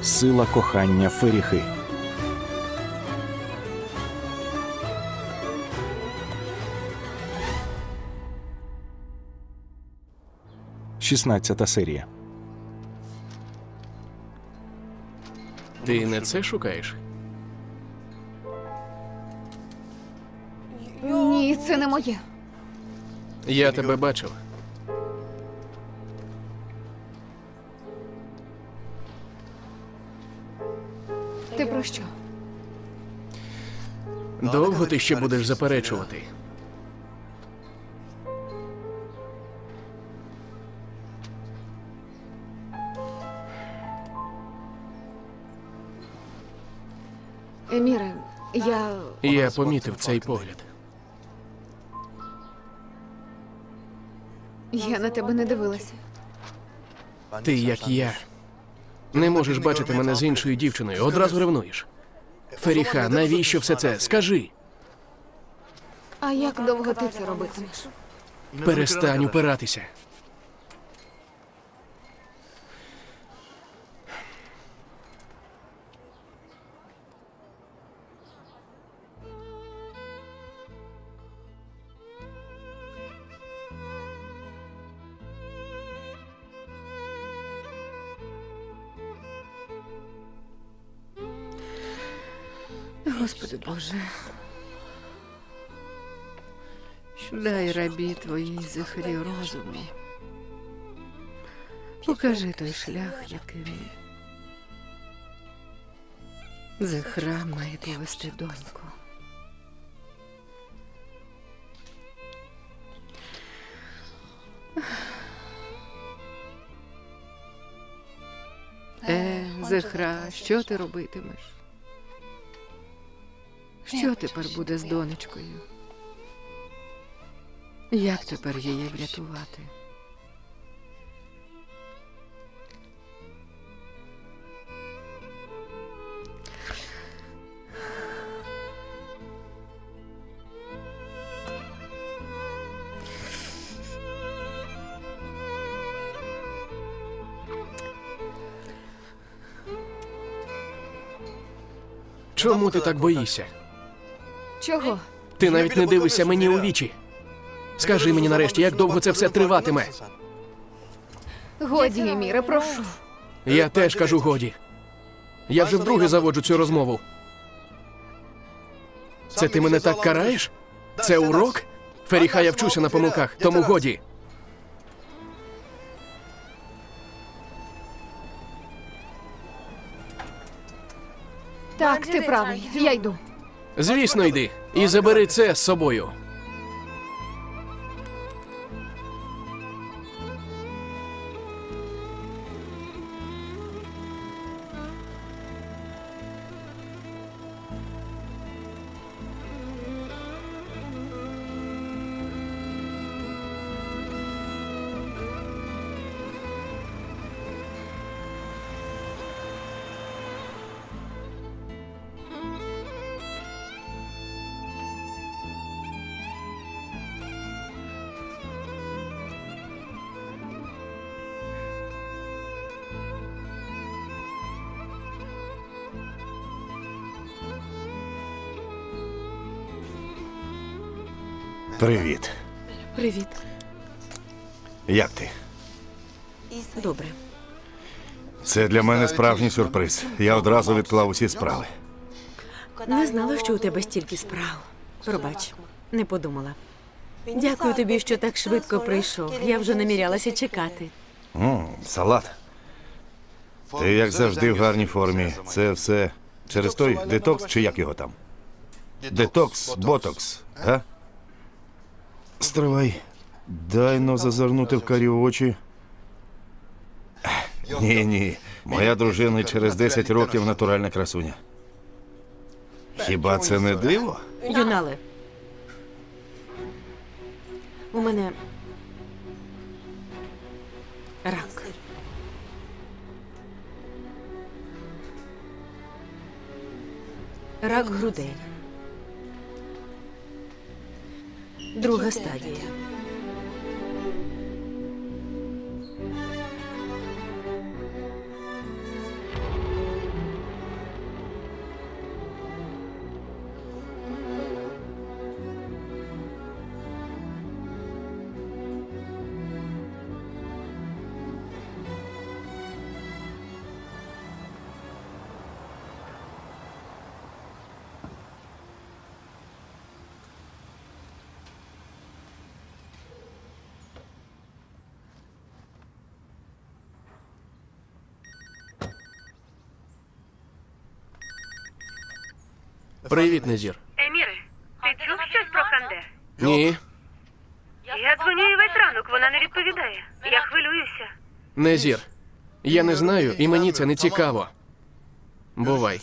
Сила кохання Феріхи. Шістнадцята серія. Ти не це шукаєш? Ні, це не моє. Я тебе бачив. Ти про що? Довго ти ще будеш заперечувати? Еміре, Я помітив цей погляд. Я на тебе не дивилася. Ти, як я, не можеш бачити мене з іншою дівчиною, одразу ревнуєш. Феріха, навіщо все це? Скажи. А як довго ти це робитимеш? Перестань упиратися. Господи Боже, дай рабі Твоїй Зихрі розуму. Покажи той шлях, яким Зихра має повести доньку. Зихра, що ти робитимеш? Що тепер буде з донечкою? Як тепер її врятувати? Чому ти так боїшся? Чого? Ти навіть не дивишся мені у вічі. Скажи мені нарешті, як довго це все триватиме? Годі, Еміре, прошу. Я теж кажу годі. Я вже вдруге заводжу цю розмову. Це ти мене так караєш? Це урок? Феріха, я вчуся на помилках, тому годі. Так, ти правий. Я йду. Звісно, йди. І забери це з собою. Привіт. Привіт. Як ти? Добре. Це для мене справжній сюрприз. Я одразу відклав усі справи. Не знала, що у тебе стільки справ. Пробач, не подумала. Дякую тобі, що так швидко прийшов. Я вже намірялася чекати. Салат. Ти, як завжди, в гарній формі. Це все через той детокс, чи як його там? Детокс, ботокс, га? Стривай. Дай-но зазирнути в карі очі. Ні. Моя дружина через 10 років натуральна красуня. Хіба це не диво? Юнале, у мене рак. Рак грудей. Друга стадія. Привіт, Незір. Еміре, ти чув щось про Ханде? Ні. Я дзвоню їй весь ранок, вона не відповідає. Я хвилююся. Незір. Я не знаю, і мені це не цікаво. Бувай.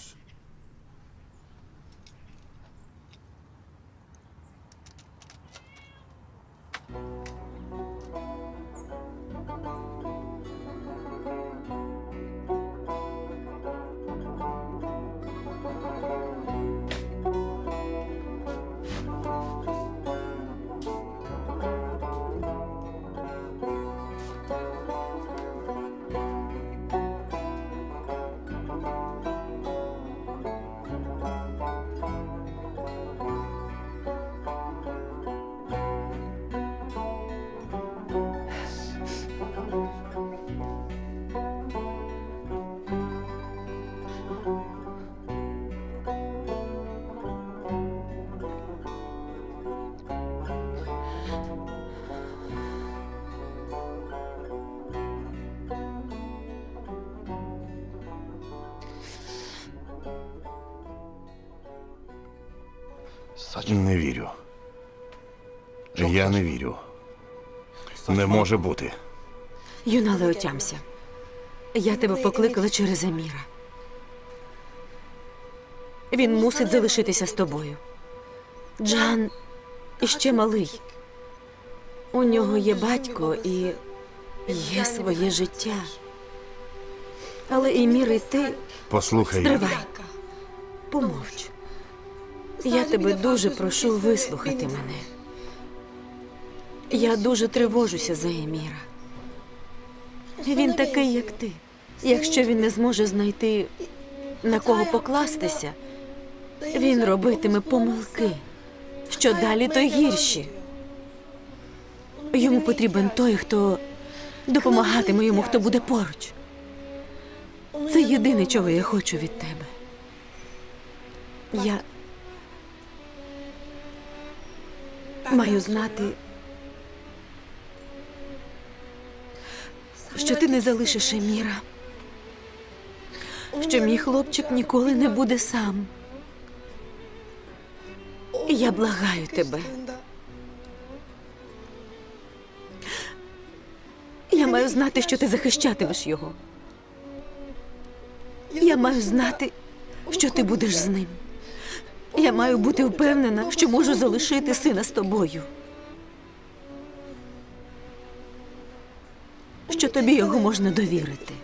Не вірю. Я не вірю. Не може бути. Юнале, отямся. Я тебе покликала через Еміра. Він мусить залишитися з тобою. Джан іще малий. У нього є батько і є своє життя. Але Емір і ти... Послухай. Стривай. Помовч. Я тебе дуже прошу вислухати мене. Я дуже тривожуся за Еміра. Він такий, як ти. Якщо він не зможе знайти, на кого покластися, він робитиме помилки. Що далі, то гірші. Йому потрібен той, хто допомагатиме йому, хто буде поруч. Це єдине, чого я хочу від тебе. Я маю знати, що ти не залишиш Еміра. Що мій хлопчик ніколи не буде сам. Я благаю тебе. Я маю знати, що ти захищатимеш його. Я маю знати, що ти будеш з ним. Я маю бути впевнена, що можу залишити сина з тобою. Що тобі його можна довірити.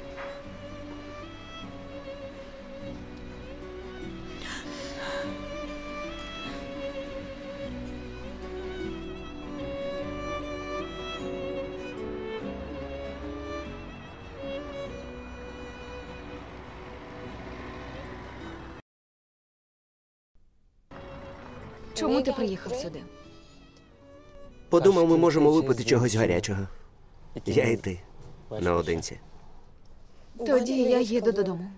Чому ти приїхав сюди? Подумав, ми можемо випити чогось гарячого. Я і ти. Наодинці. Тоді я їду додому.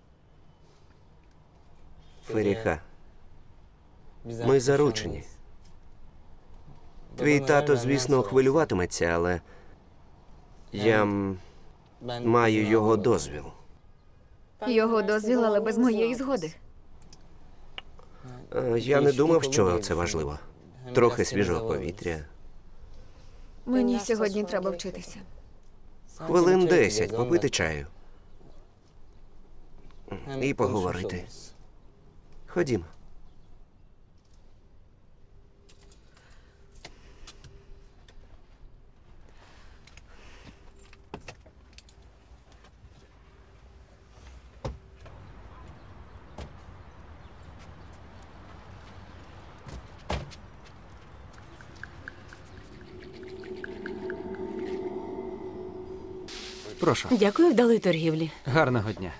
Феріха. Ми заручені. Твій тато, звісно, хвилюватиметься, але я маю його дозвіл. Його дозвіл, але без моєї згоди. Я не думав, що це важливо. Трохи свіжого повітря. Мені сьогодні треба вчитися. Хвилин 10 попити чаю. І поговорити. Ходімо. Прошу. Дякую, вдалої торгівлі. Гарного дня.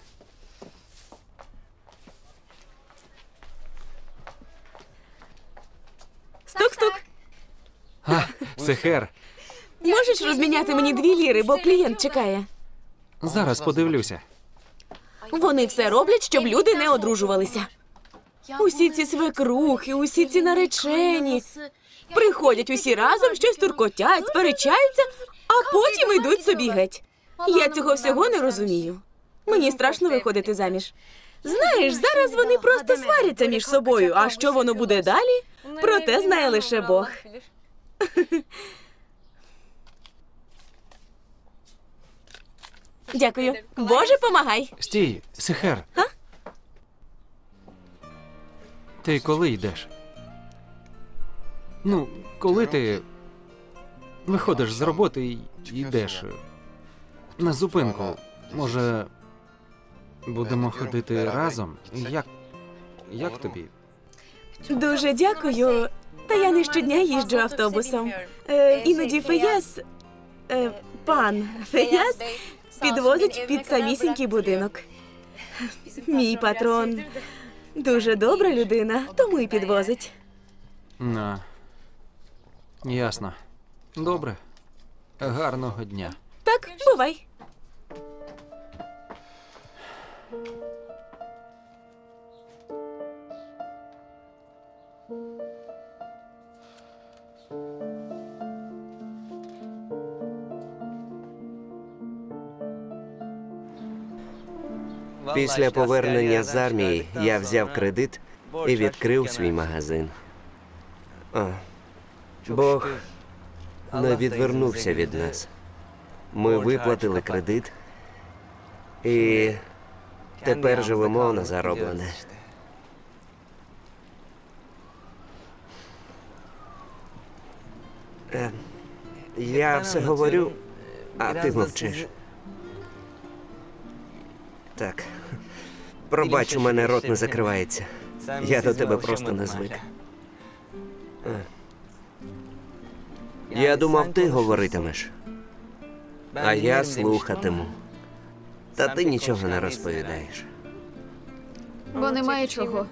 Стук-стук. Сехер. Можеш розміняти мені 2 ліри, бо клієнт чекає. Зараз подивлюся. Вони все роблять, щоб люди не одружувалися. Усі ці свекрухи, усі ці наречені. Приходять усі разом, щось туркотять, сперечаються, а потім йдуть собі геть. Я цього всього не розумію. Мені страшно виходити заміж. Знаєш, зараз вони просто сваряться між собою, а що воно буде далі, про те знає лише Бог. Дякую. Боже, помагай. Стій, Сехер. Ти коли йдеш? Ну, коли ти виходиш з роботи і йдеш на зупинку, може, будемо ходити разом? Як тобі? Дуже дякую. Та я не щодня їжджу автобусом. Іноді Феяс, пан Феяс, підвозить під самісінький будинок. Мій патрон дуже добра людина, тому і підвозить. Ясно. Добре. Гарного дня. Так, бувай. Після повернення з армії я взяв кредит і відкрив свій магазин. Бог не відвернувся від нас. Ми виплатили кредит і тепер живемо на зароблене. Я все говорю, а ти мовчиш. Так. Пробач, у мене рот не закривається. Я до тебе просто не звик. Я думав, ти говоритимеш. А я слухатиму. Та ти нічого не розповідаєш. Бо немає чого.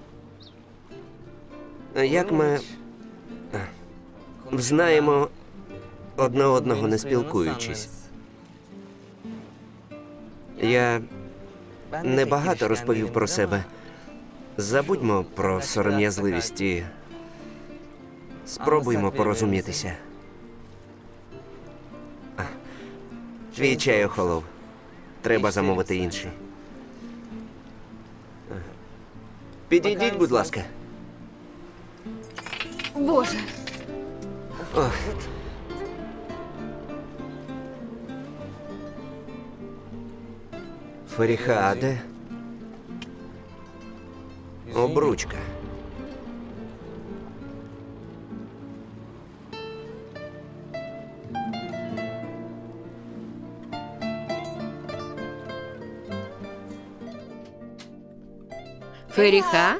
Як ми знаємо одне одного не спілкуючись. Я небагато розповів про себе. Забудьмо про сором'язливість і спробуймо порозумітися. Твій чай охолов. Треба замовити інший. Підійдіть, будь ласка. Боже. Ох. Феріха, а де? Обручка. Феріха?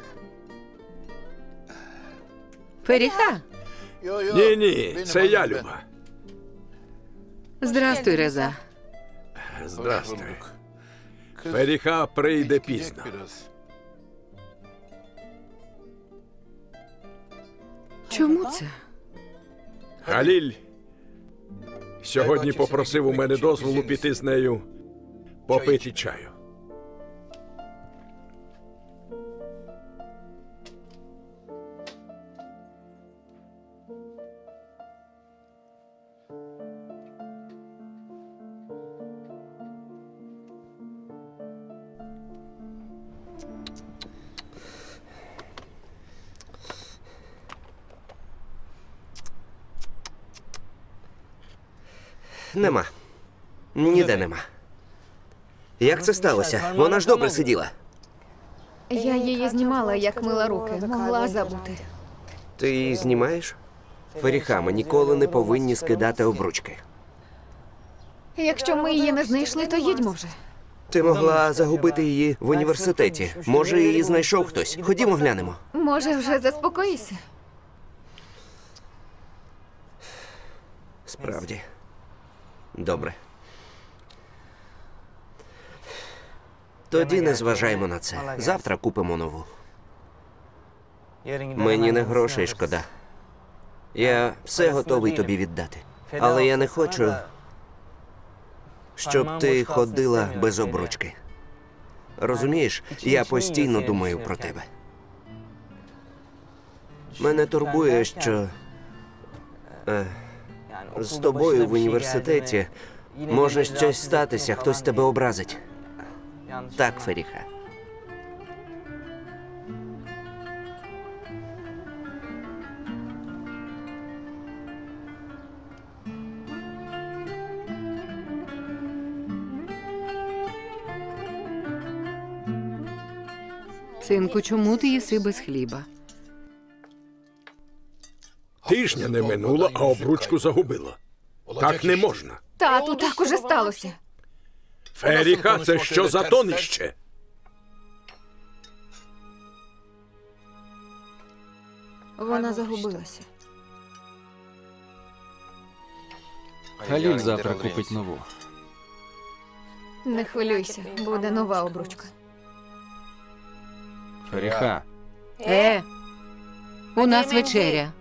Феріха? Ні, це я, Люба. Здрастуй, Реза. Здрастуй. Феріха прийде пізно. Чому це? Халіль сьогодні попросив у мене дозволу піти з нею попити чаю. Нема. Ніде нема. Як це сталося? Вона ж добре сиділа. Я її знімала, як мила руки. Могла забути. Ти її знімаєш? Феріха, ми ніколи не повинні скидати обручки. Якщо ми її не знайшли, то їдьмо вже. Ти могла загубити її в університеті. Може, її знайшов хтось. Ходімо, глянемо. Може, вже заспокоїшся? Справді. Добре. Тоді не зважаємо на це. Завтра купимо нову. Мені не грошей шкода. Я все готовий тобі віддати. Але я не хочу, щоб ти ходила без обручки. Розумієш, я постійно думаю про тебе. Мене турбує, що з тобою в університеті може щось статися, хтось тебе образить. Так, Феріха. Синку, чому ти їси без хліба? Тижня не минуло, а обручку загубила. Так не можна. Тату, так уже сталося. Феріха, це що за тонище? Вона загубилася. Халіль завтра купить нову. Не хвилюйся, буде нова обручка. Феріха, У нас вечеря.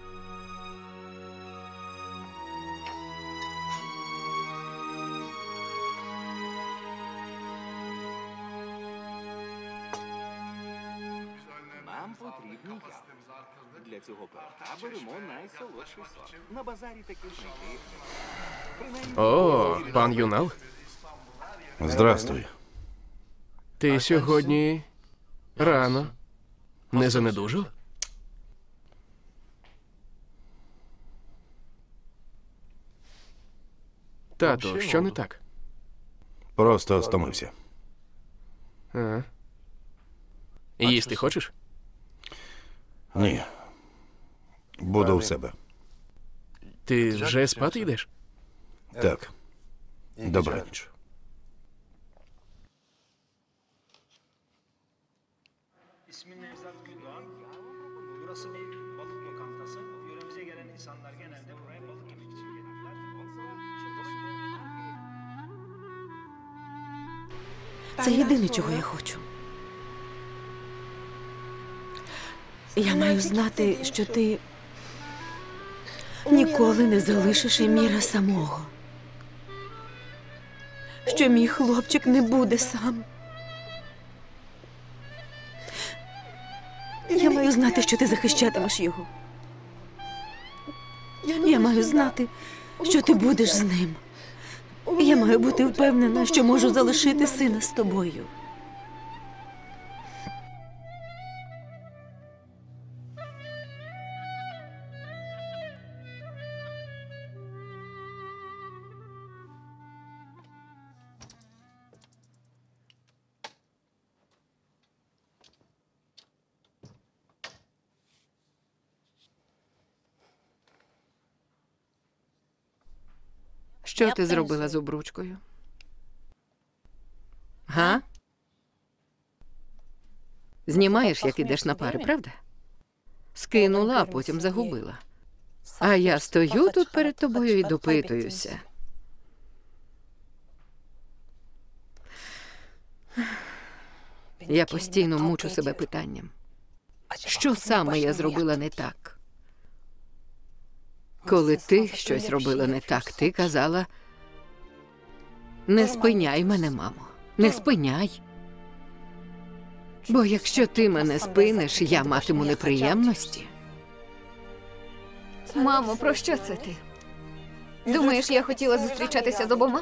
Нам потрібні яблука. Для цього пирога беремо найсолодший сорт. На базарі таки знайти. О, пан Юнал, Здрастуй. ти сьогодні рано. Не занедужав? Тату, що не так? Просто стомився. А. Їсти хочеш? Ні. Буду в себе. Ти вже спати йдеш? Так. Добраніч. İsmim Nevzat Güldoğan. Burası bir balık lokantası. Yöremize gelen insanlar genelde buraya balık yemek için gelirler. Це єдине, чого я хочу. Я маю знати, що ти ніколи не залишиш Еміра самого. Що мій хлопчик не буде сам. Я маю знати, що ти захищатимеш його. Я маю знати, що ти будеш з ним. Я маю бути впевнена, що можу залишити сина з тобою. Що ти зробила з обручкою? Га? Знімаєш, як ідеш на пари, правда? Скинула, а потім загубила. А я стою тут перед тобою і допитуюся. Я постійно мучу себе питанням. Що саме я зробила не так? Коли ти щось робила не так, ти казала: не спиняй мене, мамо, не спиняй. Бо якщо ти мене спиниш, я матиму неприємності. Мамо, про що це ти? Думаєш, я хотіла зустрічатися з обома?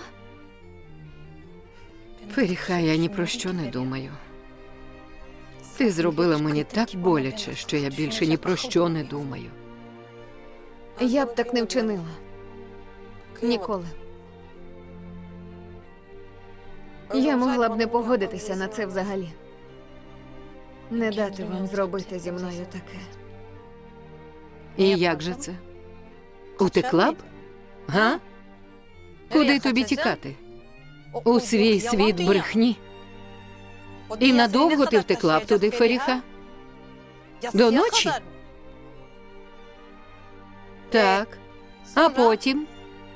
Феріха, я ні про що не думаю. Ти зробила мені так боляче, що я більше ні про що не думаю. Я б так не вчинила. Ніколи. Я могла б не погодитися на це взагалі. Не дати вам зробити зі мною таке. І як же це? Утекла б? Га? Куди тобі тікати? У свій світ брехні? І надовго ти втекла б туди, Феріха? До ночі? Так. А потім?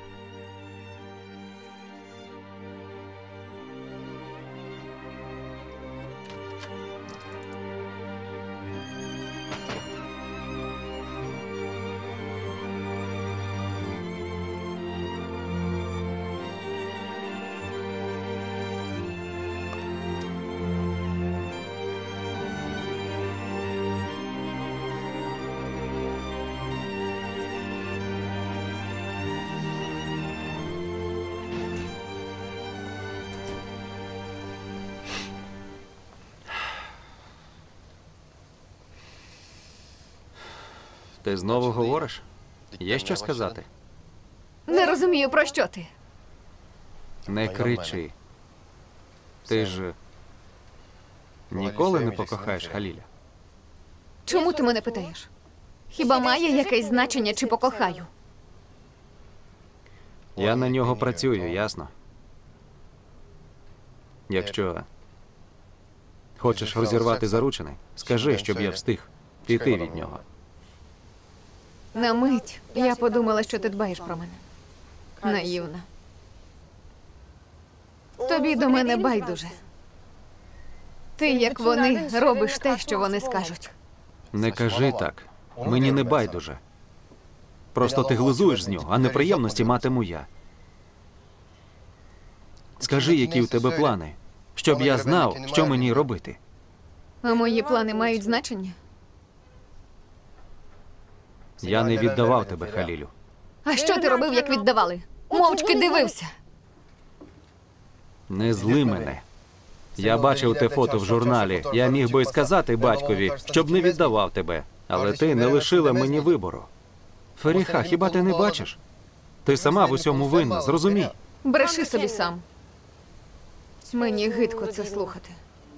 Ти знову говориш? Є що сказати? Не розумію, про що ти. Не кричи. Ти ж Ніколи не покохаєш Халіля. Чому ти мене питаєш? Хіба має якесь значення, чи покохаю? Я на нього працюю, ясно? Якщо хочеш розірвати заручини, скажи, щоб я встиг піти від нього. На мить я подумала, що ти дбаєш про мене. Наївна. Тобі до мене байдуже. Ти, як вони, робиш те, що вони скажуть. Не кажи так. Мені не байдуже. Просто ти глузуєш з нього, а неприємності матиму я. Скажи, які у тебе плани, щоб я знав, що мені робити. А мої плани мають значення? Я не віддавав тебе, Халілю. А що ти робив, як віддавали? Мовчки дивився. Не зли мене. Я бачив те фото в журналі. Я міг би сказати батькові, щоб не віддавав тебе. Але ти не лишила мені вибору. Феріха, хіба ти не бачиш? Ти сама в усьому винна, зрозумій. Бреши собі сам. Мені гидко це слухати.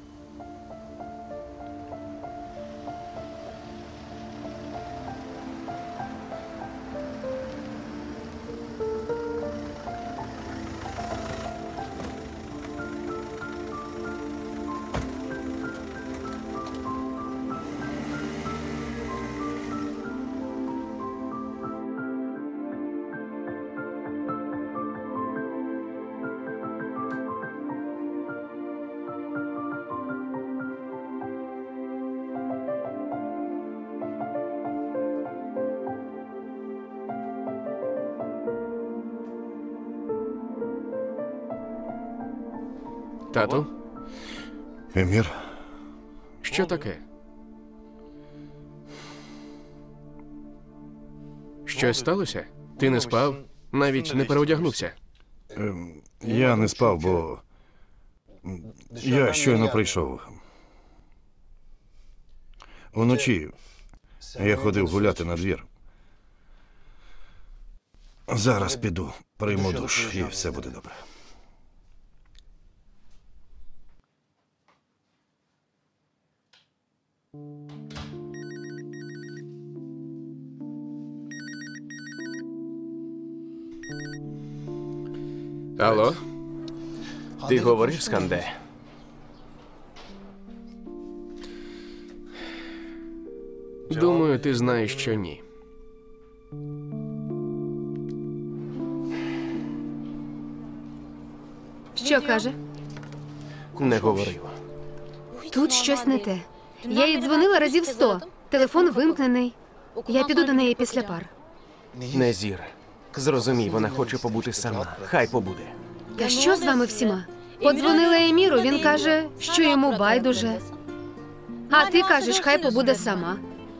Тату, Емір, що таке? Щось сталося? Ти не спав? Навіть не переодягнувся? я не спав, бо я щойно прийшов. Уночі я ходив гуляти на двір. Зараз піду, прийму душ, і все буде добре. Алло? Ти говорив з Канде? Думаю, ти знаєш, що ні. Що каже? Не говорив. Тут щось не те. Я їй дзвонила разів 100. Телефон вимкнений. Я піду до неї після пар. Незір, зрозумій, вона хоче побути сама. Хай побуде. Та що з вами всіма? Подзвонила Еміру, він каже, що йому байдуже. А ти кажеш, хай побуде сама.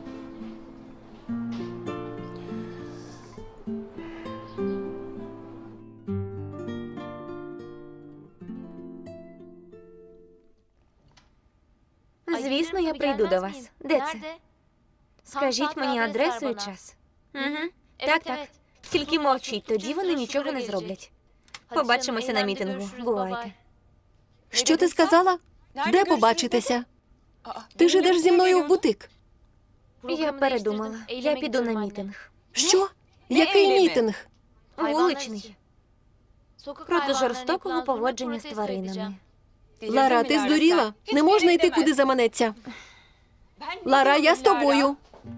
Звісно, я прийду до вас. Де це? Скажіть мені адресу і час. Угу. Так, так. Тільки мовчіть, тоді вони нічого не зроблять. Побачимося на мітингу. Бувайте. Що ти сказала? Де побачитися? Ти ж ідеш зі мною в бутик. Я передумала. Я піду на мітинг. Що? Який мітинг? Вуличний. Проти жорстокого поводження з тваринами. Лара, ти здуріла? Не можна йти, куди заманеться. Лара, я з тобою.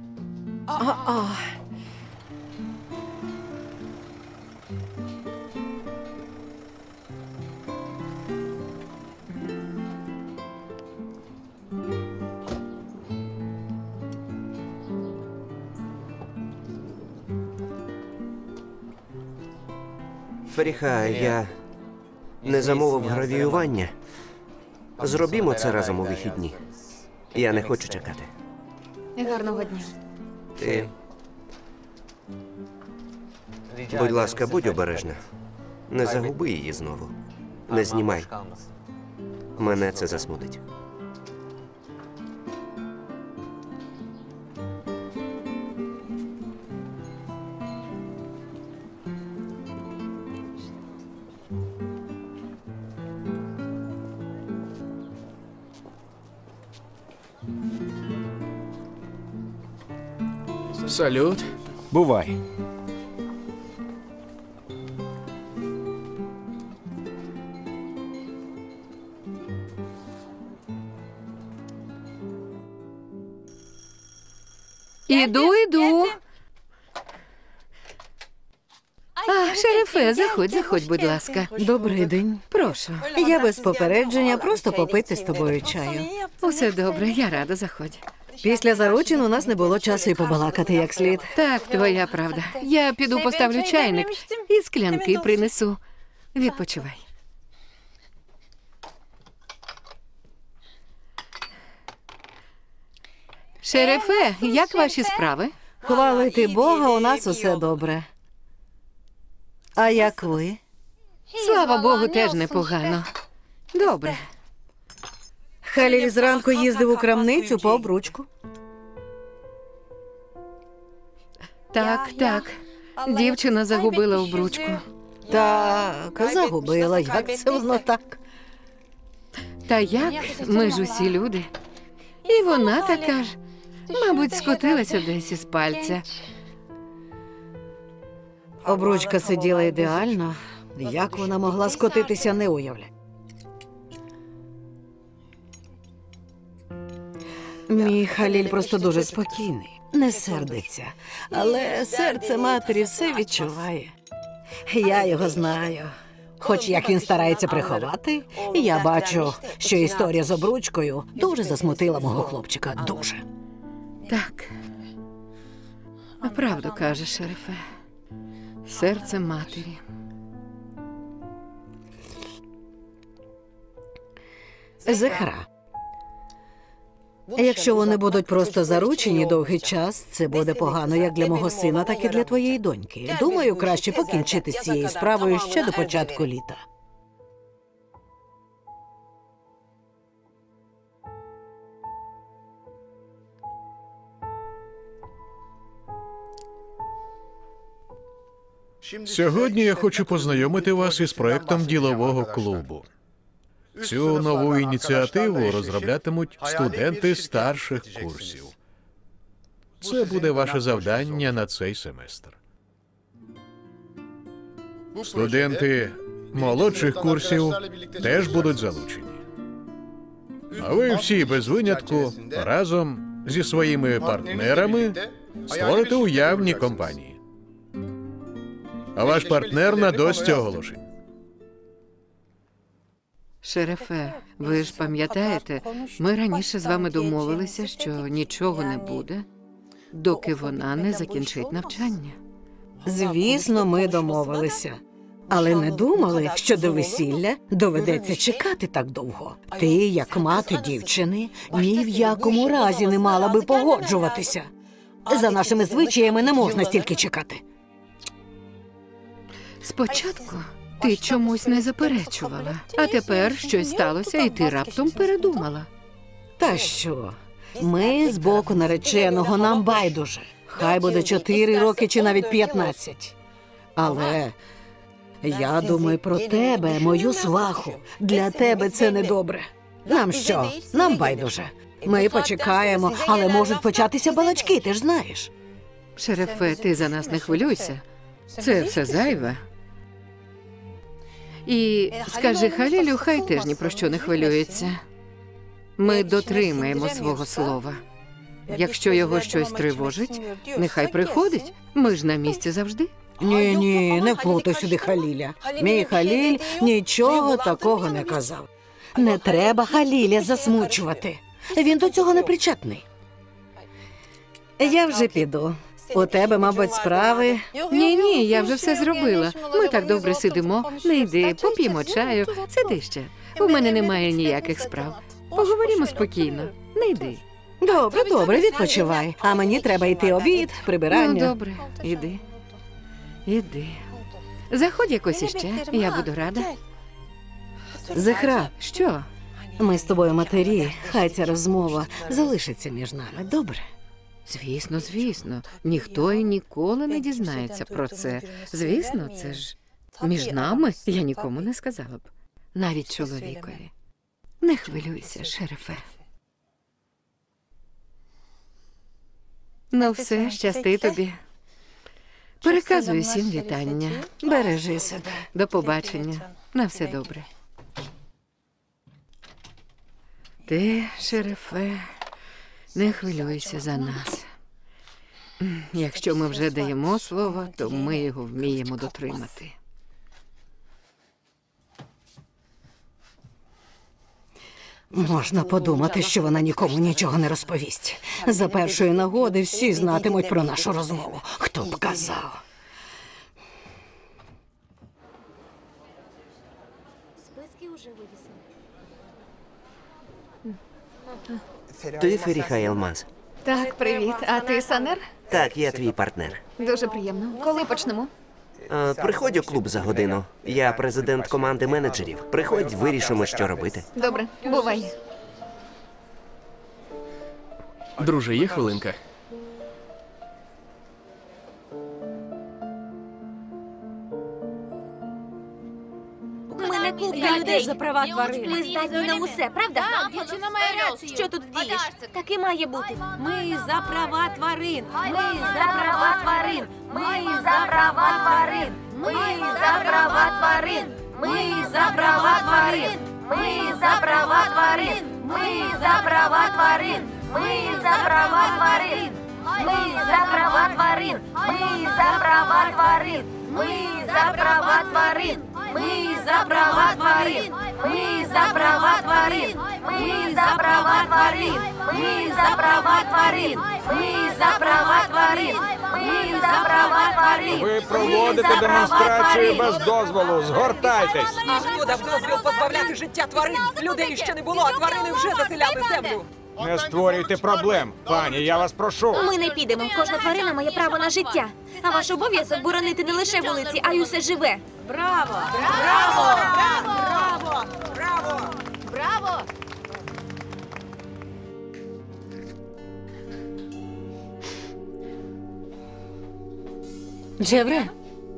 Феріха, я не замовив гравіювання. Зробімо це разом у вихідні. Я не хочу чекати. Гарного дня. Ти, будь ласка, будь обережна. Не загуби її знову. Не знімай. Мене це засмутить. Салют. Бувай. Іду. Шерифе, заходь, будь ласка. Добрий день. Прошу. Я без попередження просто попити з тобою чаю. Усе добре, я рада, заходь. Після заручин у нас не було часу і побалакати як слід. Так, твоя правда. Я піду поставлю чайник і склянки принесу. Відпочивай. Шерифе, як ваші справи? Хвалити Бога, у нас усе добре. А як ви? Слава Богу, теж непогано. Добре. Халіль зранку їздив у крамницю по обручку. Так. Дівчина загубила обручку. Так, загубила. Як це воно так? Та як? Ми ж усі люди. І вона така ж. Мабуть, скотилася десь із пальця. Обручка сиділа ідеально. Як вона могла скотитися, не уявляю. Мій Халіль просто дуже спокійний, не сердиться. Але серце матері все відчуває. Я його знаю. Хоч як він старається приховати, я бачу, що історія з обручкою дуже засмутила мого хлопчика. Дуже. Так. Правду каже шерифе. Серце матері. Зехра. Якщо вони будуть просто заручені довгий час, це буде погано як для мого сина, так і для твоєї доньки. Думаю, краще покінчити з цією справою ще до початку літа. Сьогодні я хочу познайомити вас із проектом ділового клубу. Цю нову ініціативу розроблятимуть студенти старших курсів. Це буде ваше завдання на цей семестр. Студенти молодших курсів теж будуть залучені. А ви всі без винятку разом зі своїми партнерами створите уявні компанії. А ваш партнер на дошці оголошень. Шерифе, ви ж пам'ятаєте, ми раніше з вами домовилися, що нічого не буде, доки вона не закінчить навчання. Звісно, ми домовилися. Але не думали, що до весілля доведеться чекати так довго. Ти, як мати дівчини, ні в якому разі не мала би погоджуватися. За нашими звичаями не можна стільки чекати. Спочатку ти чомусь не заперечувала, а тепер щось сталося, і ти раптом передумала. Та що? Ми з боку нареченого, нам байдуже. Хай буде 4 роки чи навіть 15. Але я думаю про тебе, мою сваху. Для тебе це недобре. Нам що? Нам байдуже. Ми почекаємо, але можуть початися балачки, ти ж знаєш. Шерифе, ти за нас не хвилюйся. Це все зайве. І скажи Халілю, хай теж ні про що не хвилюється. Ми дотримаємо свого слова. Якщо його щось тривожить, нехай приходить. Ми ж на місці завжди. Ні, не вплутай сюди Халіля. Мій Халіль нічого такого не казав. Не треба Халіля засмучувати. Він до цього не причетний. Я вже піду. У тебе, мабуть, справи. Ні, я вже все зробила. Ми так добре сидимо. Не йди, поп'ємо чаю. Сиди ще. У мене немає ніяких справ. Поговоримо спокійно. Не йди. Добре, відпочивай. А мені треба йти обід, прибирання. Ну, добре, іди. Заходь якось іще, я буду рада. Зехра. Що? Ми з тобою матері, хай ця розмова залишиться між нами, добре? Звісно. Ніхто і ніколи не дізнається про це. Звісно, це ж між нами я нікому не сказала б. Навіть чоловікові. Не хвилюйся, шерифе. Ну все, щасти тобі. Переказую всім вітання. Бережи себе. До побачення. На все добре. Ти, шерифе, не хвилюйся за нас. Якщо ми вже даємо слово, то ми його вміємо дотримати. Можна подумати, що вона нікому нічого не розповість. За першої нагоди всі знатимуть про нашу розмову. Хто б казав? Списки вже вивісили. Ти Феріха Елмаз? Так, привіт. А ти Санер? Так, я твій партнер. Дуже приємно. Коли почнемо? Приходь у клуб за годину. Я президент команди менеджерів. Приходь, вирішимо, що робити. Добре, бувай. Друже, є хвилинка? Ми не купка людей за права тварин. Ми здатні на усе, правда? Дівчина має рацію. Що тут вдієш? Так і має бути. Ми за права тварин. Ми за права тварин. Ми за права тварин. Ми за права тварин. Ми за права тварин. Ми за права тварин. Ми за права тварин. Ми за права тварин. Ми за права тварин. Ми за права тварин. Ми за права тварин. Ми за права тварин. Ми за права тварин. Ми за права тварин. Ми за права тварин. Ми за права тварин. Ми за права тварин. Ви проводите демонстрацію без дозволу. Згортайтесь. А хто дав дозвіл позбавляти життя тварин? Людей ще не було, а тварини вже заселяли землю. Не створюйте проблем. Пані, я вас прошу. Ми не підемо. Кожна тварина має право на життя. А ваш обов'язок боронити не лише вулиці, а й усе живе. Браво! Браво! Браво! Браво! Браво! Джевре,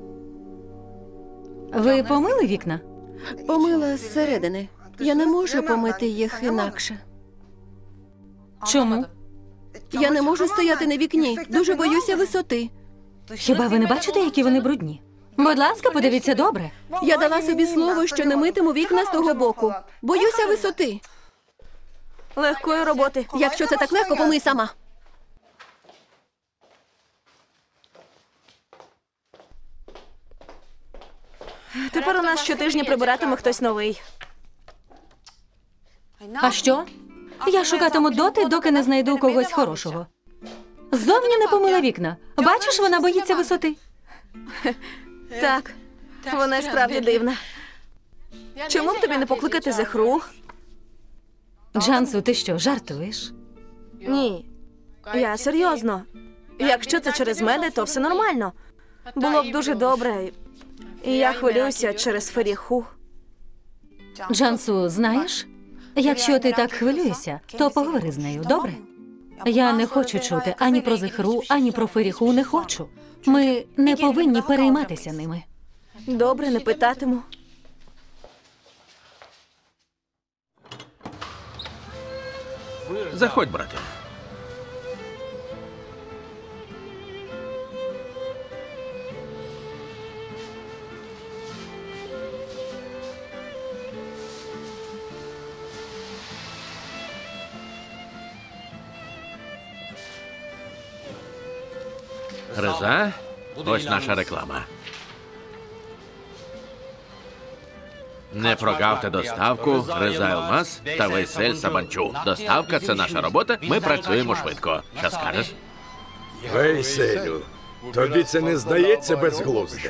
ви помили вікна? Помила зсередини. Я не можу помити їх інакше. Чому? Я не можу стояти на вікні. Дуже боюся висоти. Хіба ви не бачите, які вони брудні? Будь ласка, подивіться добре. Я дала собі слово, що не митиму вікна з того боку. Боюся висоти. Легкої роботи. Якщо це так легко, помий сама. Тепер у нас щотижня прибиратиме хтось новий. А що? Я шукатиму доти, доки не знайду когось хорошого. Ззовні не помила вікна. Бачиш, вона боїться висоти. Так, вона справді дивна. Чому б тобі не покликати Зехру? Джансу, ти що, жартуєш? Ні, я серйозно. Якщо це через мене, то все нормально. Було б дуже добре. І я хвилююся через Феріху. Джансу, знаєш? Якщо ти так хвилюєшся, то поговори з нею, добре? Я не хочу чути ані про Зехру, ані про Феріху, не хочу. Ми не повинні перейматися ними. Добре, не питатиму. Заходь, брате. Реза, ось наша реклама. Не прогавте доставку Реза Елмаз та Вейсель Сабанчу. Доставка – це наша робота, ми працюємо швидко. Що скажеш? Вейселю, тобі це не здається безглуздим?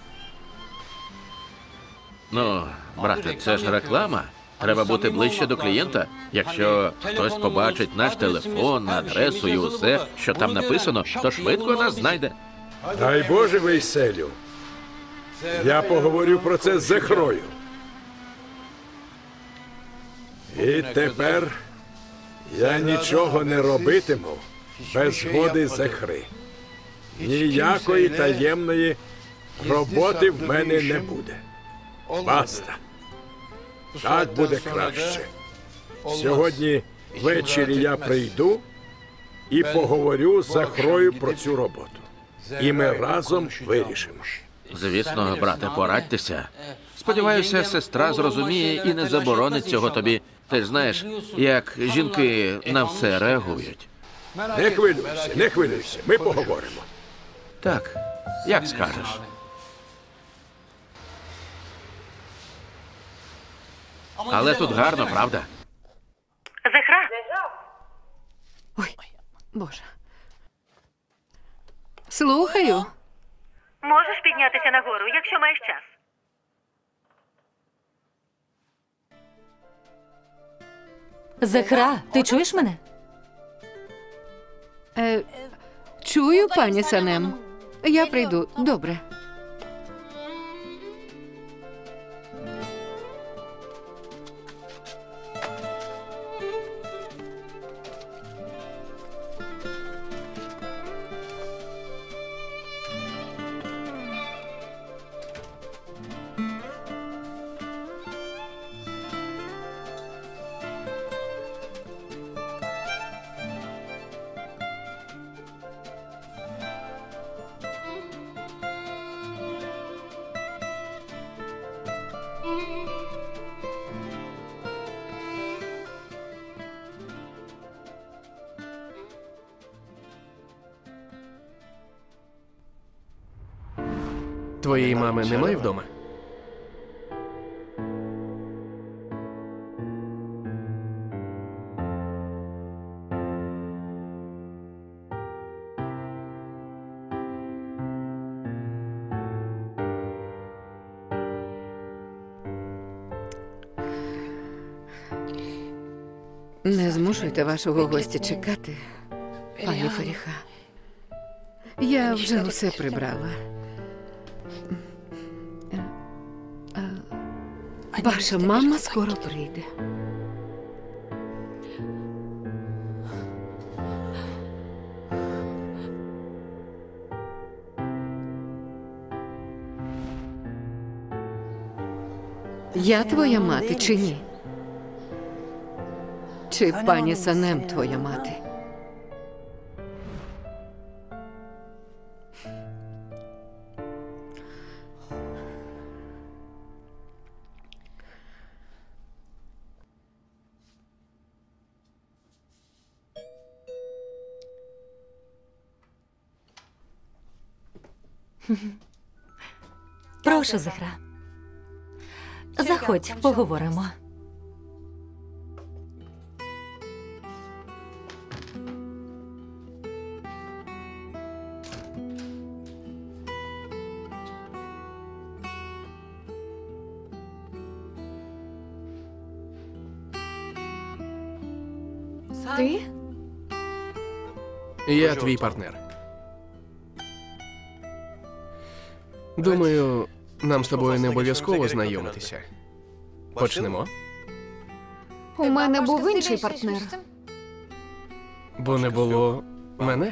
Ну, брате, це ж реклама. Треба бути ближче до клієнта. Якщо хтось побачить наш телефон, адресу і усе, що там написано, то швидко нас знайде. Дай Боже, Вейселю. Я поговорю про це з Зехрою. І тепер я нічого не робитиму без згоди Зехри. Ніякої таємної роботи в мене не буде. Баста. Так буде краще. Сьогодні ввечері я прийду і поговорю з Захрою про цю роботу. І ми разом вирішимо. Звісно, брате, порадьтеся. Сподіваюся, сестра зрозуміє і не заборонить цього тобі. Ти ж знаєш, як жінки на все реагують. Не хвилюйся, не хвилюйся, ми поговоримо. Так, як скажеш. Але тут гарно, правда? Зехра, Боже. Слухаю. можеш піднятися нагору, якщо маєш час? Зехра, ти чуєш мене? Чую, пані Санем. Я прийду. Добре. Твоєї мами немає вдома? Не змушуйте вашого гостя чекати, пані Феріха. Я вже усе прибрала. Ваша мама скоро прийде. Я твоя мати чи ні? Чи пані Санем твоя мати? Прошу, Зехра. Заходь, поговоримо. Ти? Я твій партнер. Думаю, нам з тобою не обов'язково знайомитися. Почнемо? У мене був інший партнер. Бо не було мене?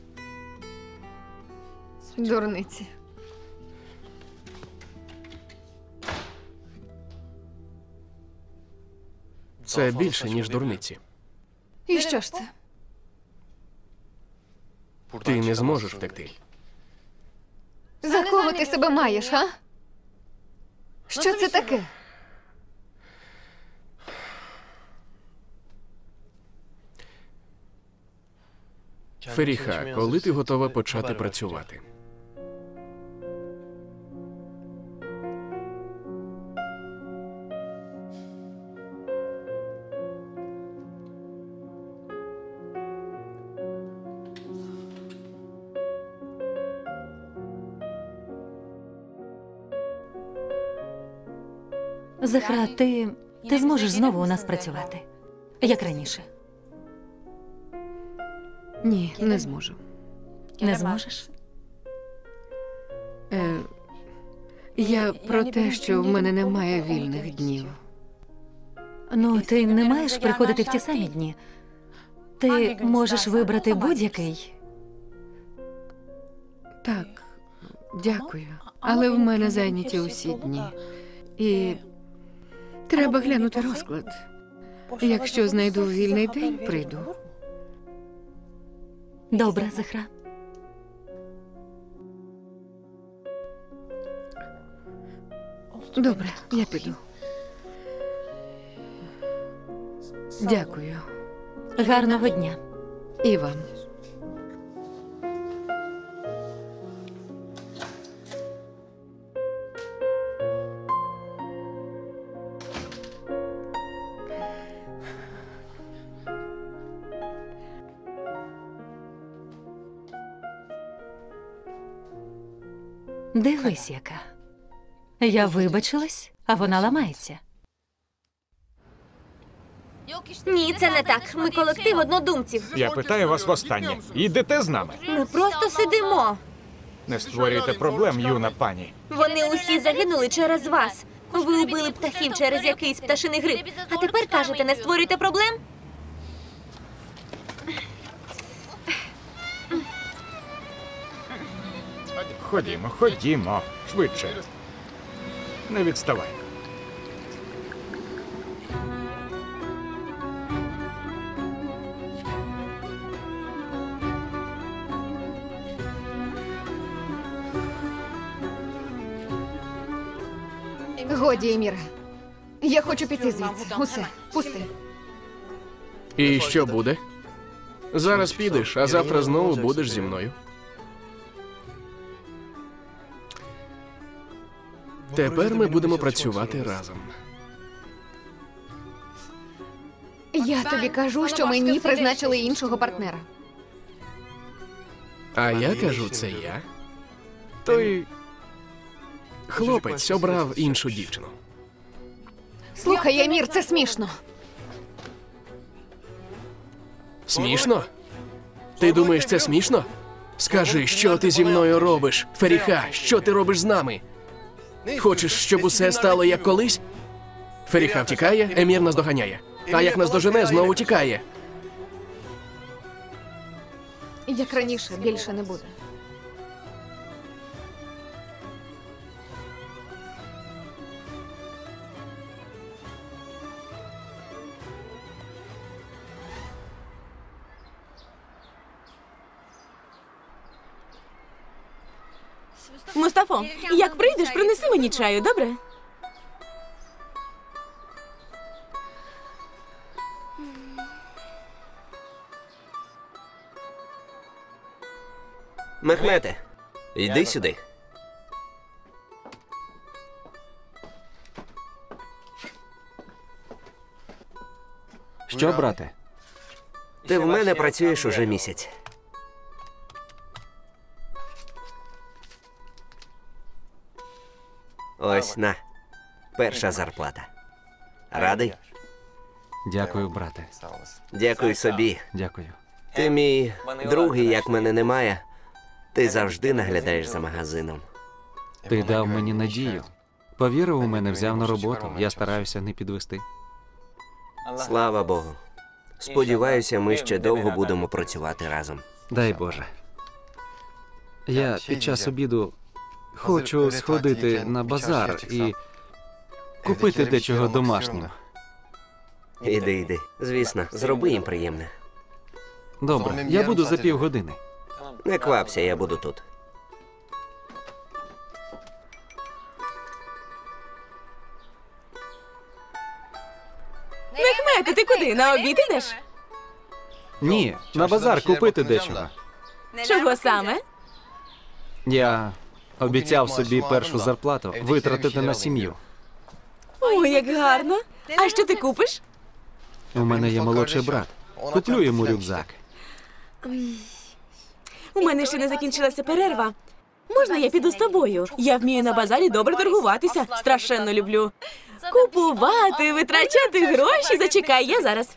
Дурниці. Це більше, ніж дурниці. І що ж це? Ти не зможеш втекти. За кого ти себе маєш, а? Що це таке? Феріха, коли ти готова почати працювати? Зехра, ти зможеш знову у нас працювати, як раніше. Ні, не зможу. Не зможеш? Я про те, що в мене немає вільних днів. Ну, ти не маєш приходити в ті самі дні. Ти можеш вибрати будь-який. Так, дякую. Але в мене зайняті усі дні. І треба глянути розклад. Якщо знайду вільний день, прийду. Добре, Захра. Добре, я піду. Дякую. Гарного дня. І вам. Дивись, яка. Я вибачилась, а вона ламається. Ні, це не так. Ми колектив однодумців. Я питаю вас востаннє. Йдете з нами? Ми просто сидимо. Не створюйте проблем, юна пані. Вони усі загинули через вас. Ви убили птахів через якийсь пташиний грип. А тепер кажете, не створюйте проблем? Ходімо, ходімо. Швидше. Не відставай. Годі, Еміре. Я хочу піти звідси. Усе, пусти. І що буде? Зараз підеш, а завтра знову будеш зі мною. Тепер ми будемо працювати разом. Я тобі кажу, що мені призначили іншого партнера. А я кажу, це я. Той хлопець обрав іншу дівчину. Слухай, Емір, це смішно. Смішно? Ти думаєш, це смішно? Скажи, що ти зі мною робиш? Феріха, що ти робиш з нами? Хочеш, щоб усе стало як колись? Феріха втікає, Емір нас доганяє. А як нас дожене, знову тікає. Як раніше, більше не буде. Мустафо, як прийдеш, принеси мені чаю, добре? Мехмете, йди сюди. Що, брате? Ти в мене працюєш уже місяць. Ось на. Перша зарплата. Радий? Дякую, брате. Дякую собі. Дякую. Ти мій другий, як мене немає. Ти завжди наглядаєш за магазином. Ти дав мені надію. Повірив у мене, взяв на роботу. Я стараюся не підвести. Слава Богу. Сподіваюся, ми ще довго будемо працювати разом. Дай Боже. Я під час обіду хочу сходити на базар і купити дечого домашнього. Іди. Звісно, зроби їм приємне. Добре, я буду за півгодини. Не квапся, я буду тут. Мехмете, ти куди? На обід ідеш? Ні, на базар купити дечого. Чого саме? Я обіцяв собі першу зарплату витратити на сім'ю. Ой, як гарно. А що ти купиш? У мене є молодший брат. Куплю йому рюкзак. У мене ще не закінчилася перерва. Можна я піду з тобою? Я вмію на базарі добре торгуватися. Страшенно люблю. Купувати, витрачати гроші. Зачекай, я зараз.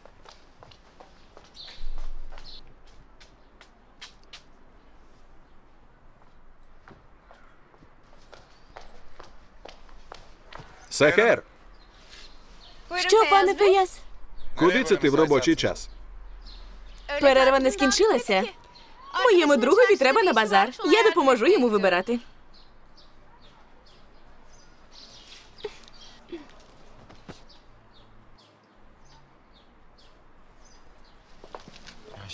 Сахер, Що, пане Феяс? куди це ти в робочий час? Перерва не скінчилася. Моєму другові треба на базар. Я допоможу йому вибирати.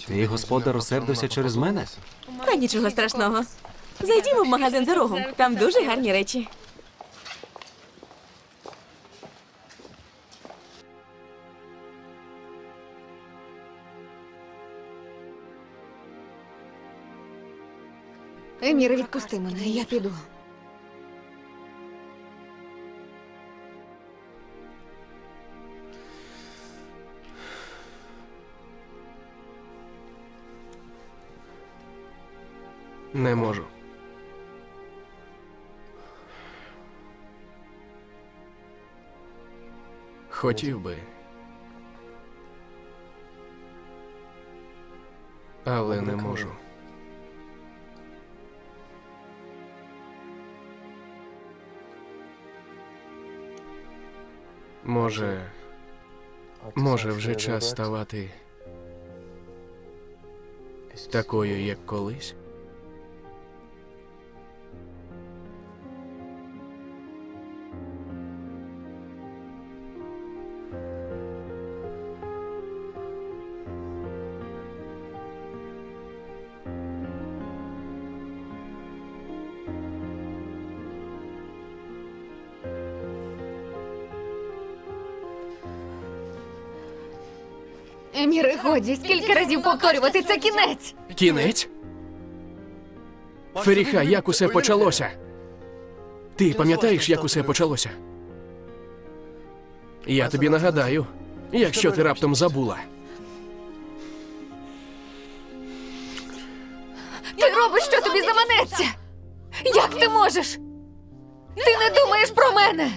Твій господар розсердився через мене? Та нічого страшного. Зайдімо в магазин за рогом. Там дуже гарні речі. Еміре, відпусти мене, я піду. Не можу. Хотів би. Але не можу. Може, вже час ставати такою, як колись? Еміре, годі, скільки разів повторювати, це кінець! Кінець? Феріха, як усе почалося? Ти пам'ятаєш, як усе почалося? Я тобі нагадаю, якщо ти раптом забула. Ти робиш, що тобі заманеться! Як ти можеш? Ти не думаєш про мене!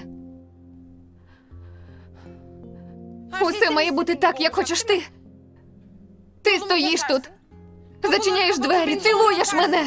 Усе має бути так, як хочеш ти. Ти стоїш тут, зачиняєш двері, цілуєш мене.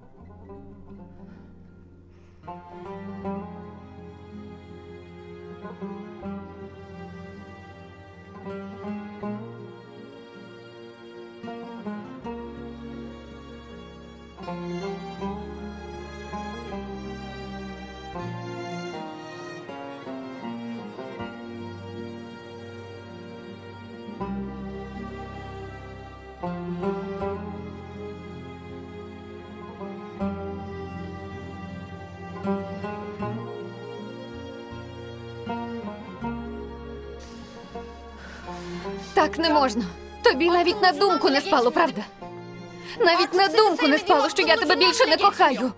Так не можна. Тобі навіть на думку не спало, правда? Навіть на думку не спало, що я тебе більше не кохаю.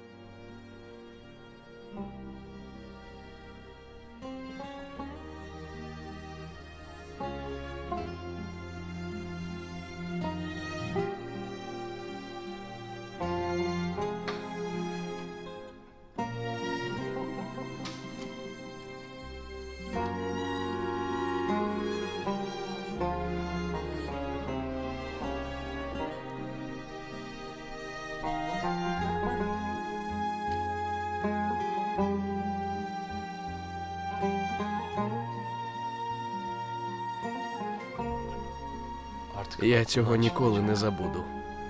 Я цього ніколи не забуду.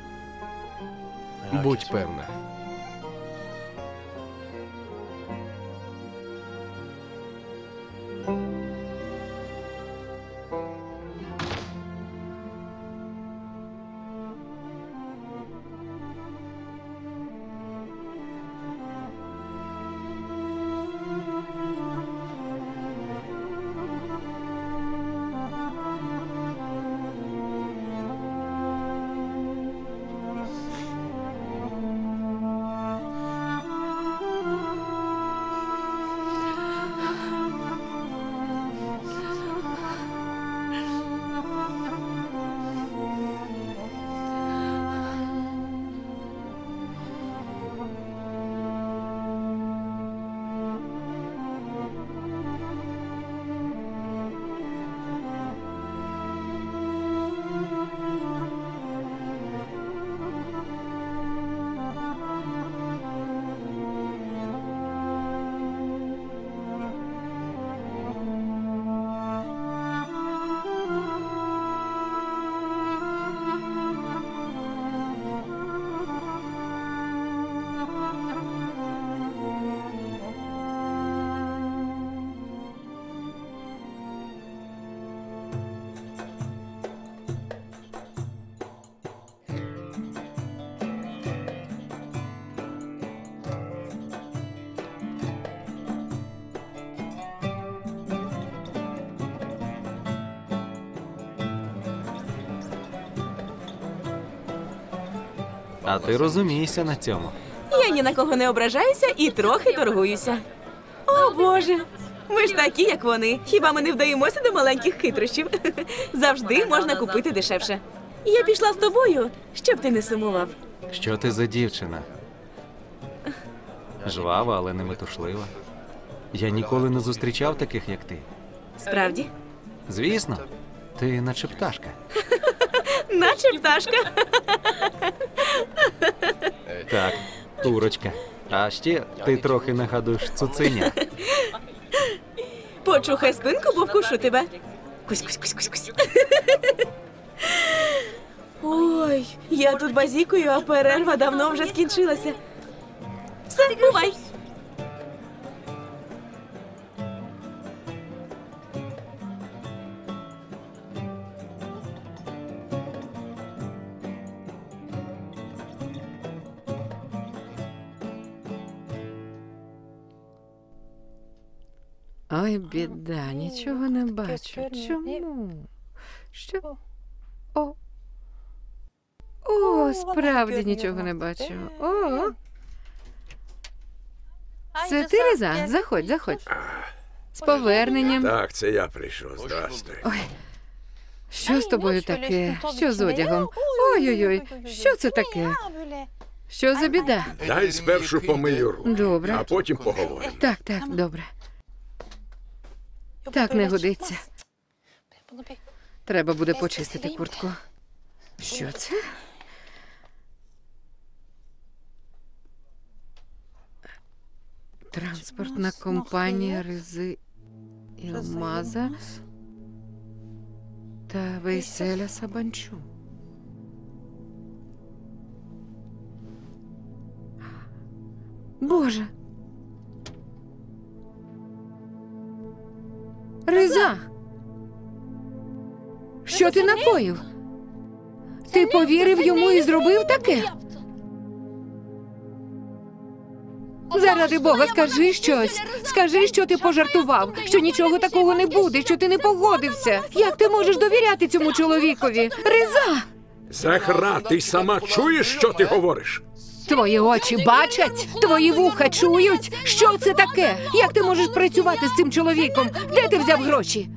Будь певна. А ти розумієшся на цьому. Я ні на кого не ображаюся і трохи торгуюся. О, Боже! Ми ж такі, як вони. Хіба ми не вдаємося до маленьких хитрощів? Завжди можна купити дешевше. Я пішла з тобою, щоб ти не сумував. Що ти за дівчина? Жвава, але не метушлива. Я ніколи не зустрічав таких, як ти. Справді? Звісно, ти наче пташка. Наче пташка. Так, курочка. А ще ти трохи нагадуєш цуценя. Почухай спинку, бо вкушу тебе. Кусь-кусь-кусь-кусь-кусь. Ой, я тут базікую, а перерва давно вже скінчилася. Все, бувай. Ой, біда, нічого не бачу. Чому? Що? О, справді нічого не бачу. О! Це ти, Риза? Заходь, заходь. З поверненням. Так, це я прийшов. Здрасте. Ой, що з тобою таке? Що з одягом? Ой-ой-ой, що це таке? Що за біда? Дай спершу помию руки, Добре. а потім поговоримо. Так, так, добре. Так не годиться. Треба буде почистити куртку. Що це? Транспортна компанія Ризи Ілмаза та Вейселя Сабанчу. Боже! Риза! Що ти напоїв? Ти повірив йому і зробив таке? Заради Бога, скажи щось. Скажи, що ти пожартував, що нічого такого не буде, що ти не погодився. Як ти можеш довіряти цьому чоловікові? Риза! Захра, ти сама чуєш, що ти говориш? Твої очі бачать? Твої вуха чують? Що це таке? Як ти можеш працювати з цим чоловіком? Де ти взяв гроші?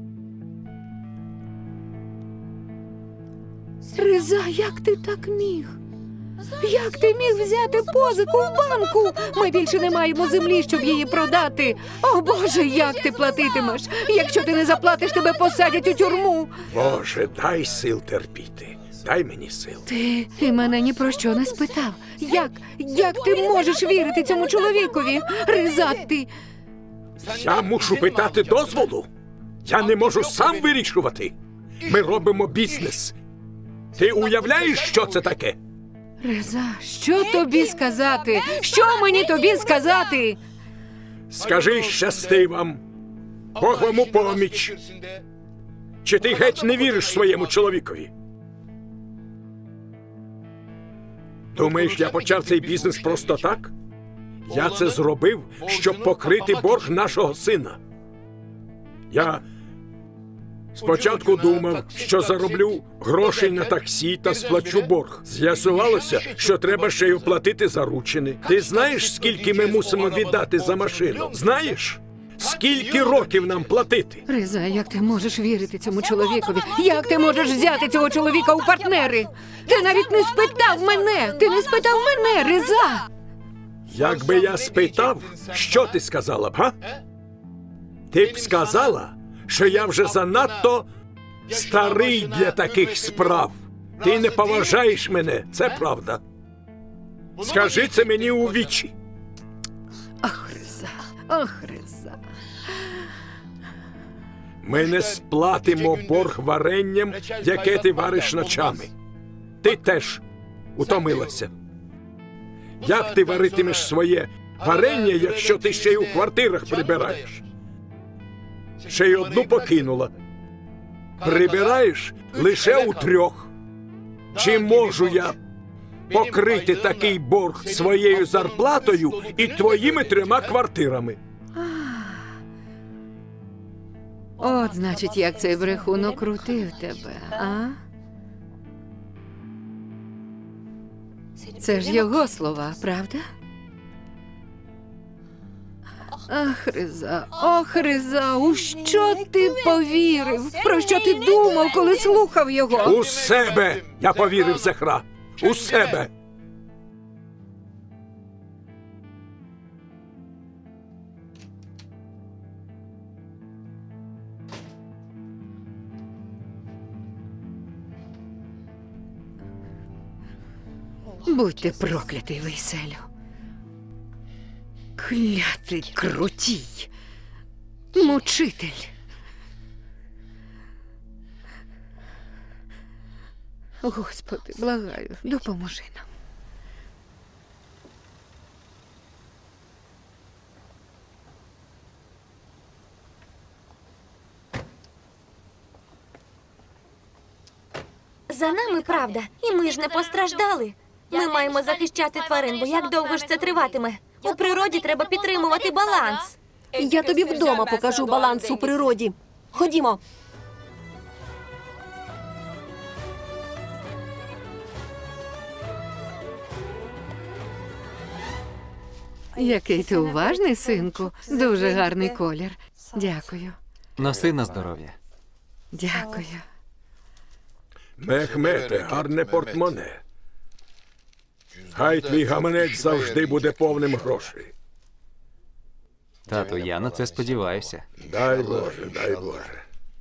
Риза, як ти так міг? Як ти міг взяти позику в банку? Ми більше не маємо землі, щоб її продати. О, Боже, як ти платитимеш? Якщо ти не заплатиш, тебе посадять у тюрму. Боже, дай сил терпіти. Дай мені сил. Ти мене ні про що не спитав. Як ти можеш вірити цьому чоловікові? Риза, ти... Я мушу питати дозволу? Я не можу сам вирішувати. Ми робимо бізнес. Ти уявляєш, що це таке? Риза, що тобі сказати? Що мені тобі сказати? Скажи, щасти вам. Бог вам у поміч. Чи ти геть не віриш своєму чоловікові? Думаєш, я почав цей бізнес просто так? Я це зробив, щоб покрити борг нашого сина. Я спочатку думав, що зароблю грошей на таксі та сплачу борг. З'ясувалося, що треба ще й оплатити заручини. Ти знаєш, скільки ми мусимо віддати за машину? Знаєш? Скільки років нам платити? Риза, як ти можеш вірити цьому чоловікові? Як ти можеш взяти цього чоловіка у партнери? Ти навіть не спитав мене! Ти не спитав мене, Риза! Якби я спитав, що ти сказала б, га? Ти б сказала, що я вже занадто старий для таких справ. Ти не поважаєш мене, це правда. Скажи це мені у вічі. Ах, Риза, ах, Риза. Ми не сплатимо борг варенням, яке ти вариш ночами. Ти теж утомилася. Як ти варитимеш своє варення, якщо ти ще й у квартирах прибираєш? Ще й одну покинула. Прибираєш лише у 3. Чи можу я покрити такий борг своєю зарплатою і твоїми 3 квартирами? От, значить, як цей брехун окрутив тебе, а? Це ж його слова, правда? Ах, Риза, у що ти повірив? Про що ти думав, коли слухав його? У себе я повірив, Зехра. У себе. Будьте проклятий, Вейселю. Клятий крутій. Мучитель. Господи, благаю, допоможи нам. За нами правда, і ми ж не постраждали. Ми маємо захищати тварин, бо як довго ж це триватиме? У природі треба підтримувати баланс. Я тобі вдома покажу баланс у природі. Ходімо. Який ти уважний, синку. Дуже гарний колір. Дякую. Носи на здоров'я. Дякую. Мехмете, гарне портмоне. Хай твій гаманець завжди буде повним грошей. Тату, я на це сподіваюся. Дай Боже, дай Боже.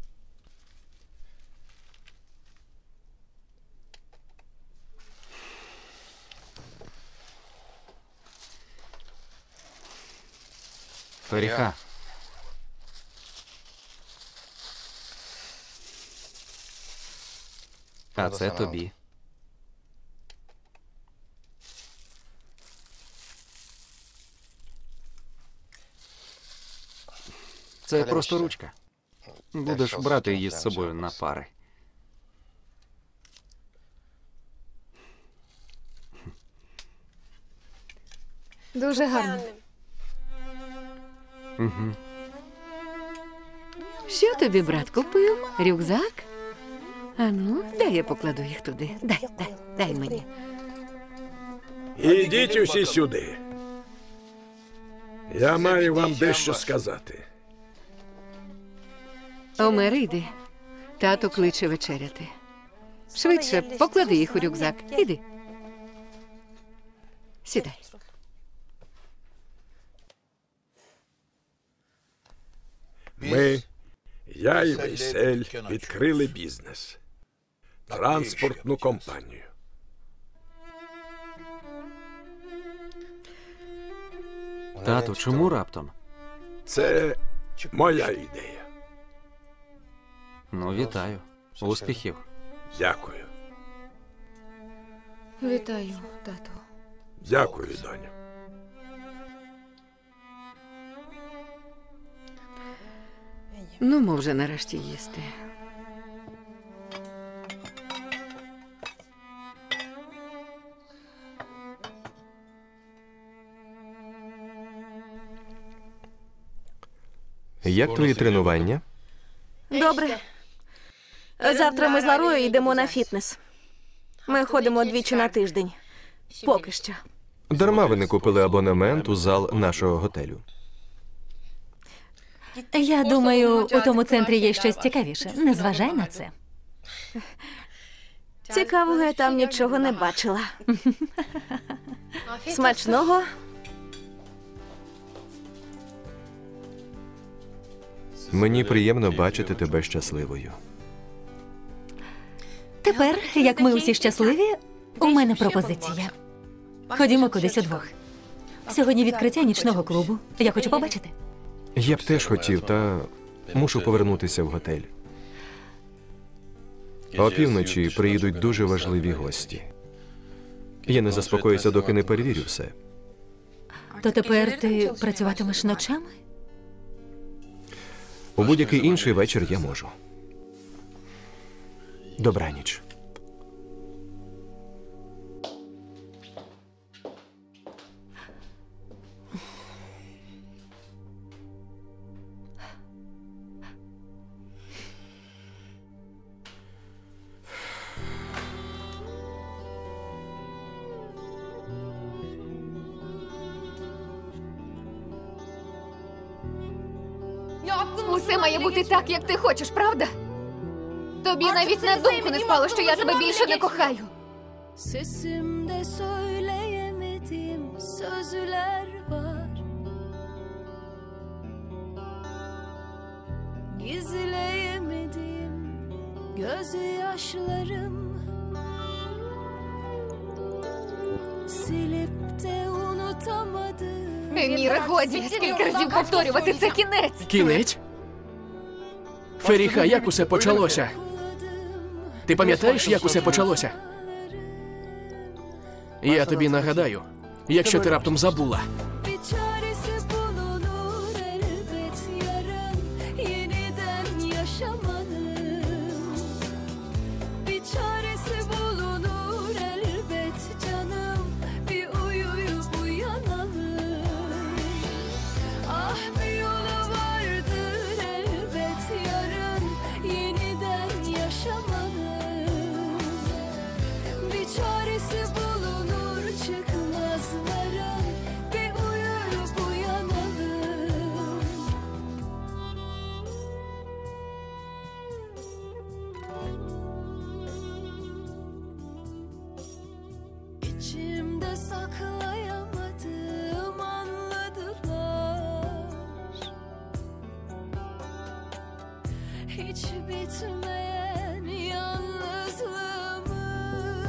Феріха. А це тобі. Це просто ручка. Будеш брати її з собою на пари. Дуже гарно. Угу. Що тобі, брат, купив? Рюкзак? Ану, дай я покладу їх туди. Дай мені. Ідіть усі сюди. Я маю вам дещо сказати. Омер, йди. Тато кличе вечеряти. Швидше, поклади їх у рюкзак. Іди. Сідай. Ми, я і Вейсель, відкрили бізнес. Транспортну компанію. Тату, чому раптом? Це моя ідея. Ну, вітаю. Успіхів. Дякую. Вітаю, тату. Дякую, доню. Ну, мов вже нарешті їсти. Як твої тренування? Добре. Завтра ми з Ларою йдемо на фітнес. Ми ходимо двічі на тиждень. Поки що. Дарма ви не купили абонемент у зал нашого готелю. Я думаю, у тому центрі є щось цікавіше. Не зважай на це. Цікавого я там нічого не бачила. Смачного. Мені приємно бачити тебе щасливою. Тепер, як ми усі щасливі, у мене пропозиція. Ходімо кудись удвох. Сьогодні відкриття нічного клубу. Я хочу побачити. Я б теж хотів, та мушу повернутися в готель. Опівночі приїдуть дуже важливі гості. Я не заспокоюся, доки не перевірю все. То тепер ти працюватимеш ночами? У будь-який інший вечір я можу. Добраніч. Усе має бути так, як ти хочеш, правда? Тобі навіть на думку не спало, що я тебе більше не кохаю. Sesimde söyleyemediğim sözler var. Gizleyemediğim gözyaşlarım. Silip de unutamadım. Еміра, годі, скільки разів повторювати, це кінець. Кінець? Феріха, як усе почалося? Ти пам'ятаєш, як усе почалося? Я тобі нагадаю, якщо ти раптом забула. Bir çaresi bulunur elbet yarın yeniden yaşamanın. Bir çaresi bulunur elbet canım bir uyuyup uyanalım. Ah bir yolu vardır elbet yarın yeniden yaşamanın. Bir çaresi bulunur çıkmazların bir uyuyup uyanalım. İçimde saklayamadım anladılar. Hiç bitmeyen yalnızlığımı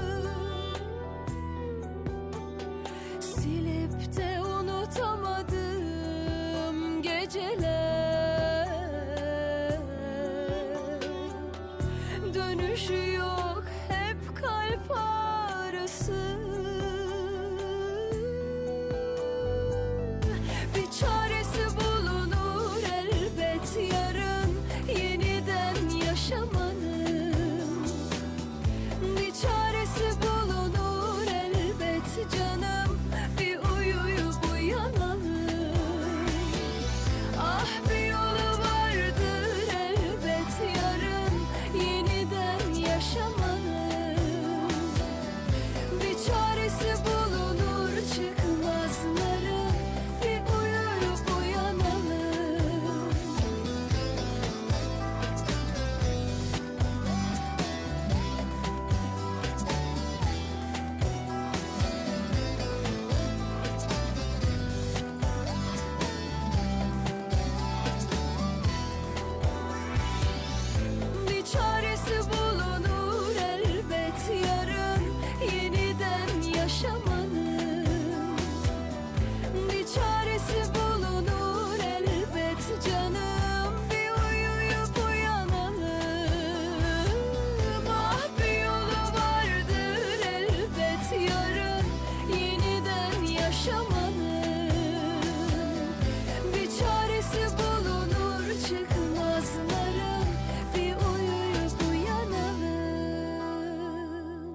silip de unutamadım geceler. Dönüşü yok hep kalp ağrısı. Bir çaresi bulunur elbet yarın yeniden yaşamanın. Bir çaresi bulunur elbet canım bir uyuyup uyanalım. Ah bir yolu vardır elbet yarın yeniden yaşamanın. Bir çaresi bulunur çıkmazların bir uyuyup uyanalım. Bir çaresi bulunur elbet yarın yeniden yaşamanın. Bir çaresi bulunur elbet canım bir uyuyup uyanalım. Ah bir yolu vardır elbet yarın yeniden yaşamanın. Bir çaresi bulunur çıkmazların bir uyuyup uyanalım.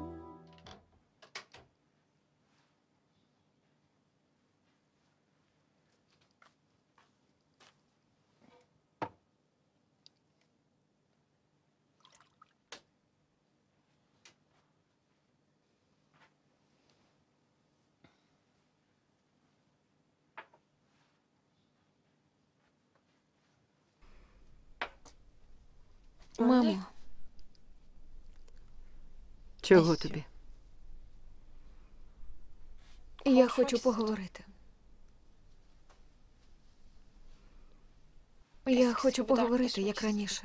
Мамо, Чого тобі? я хочу поговорити. Я хочу поговорити, як раніше.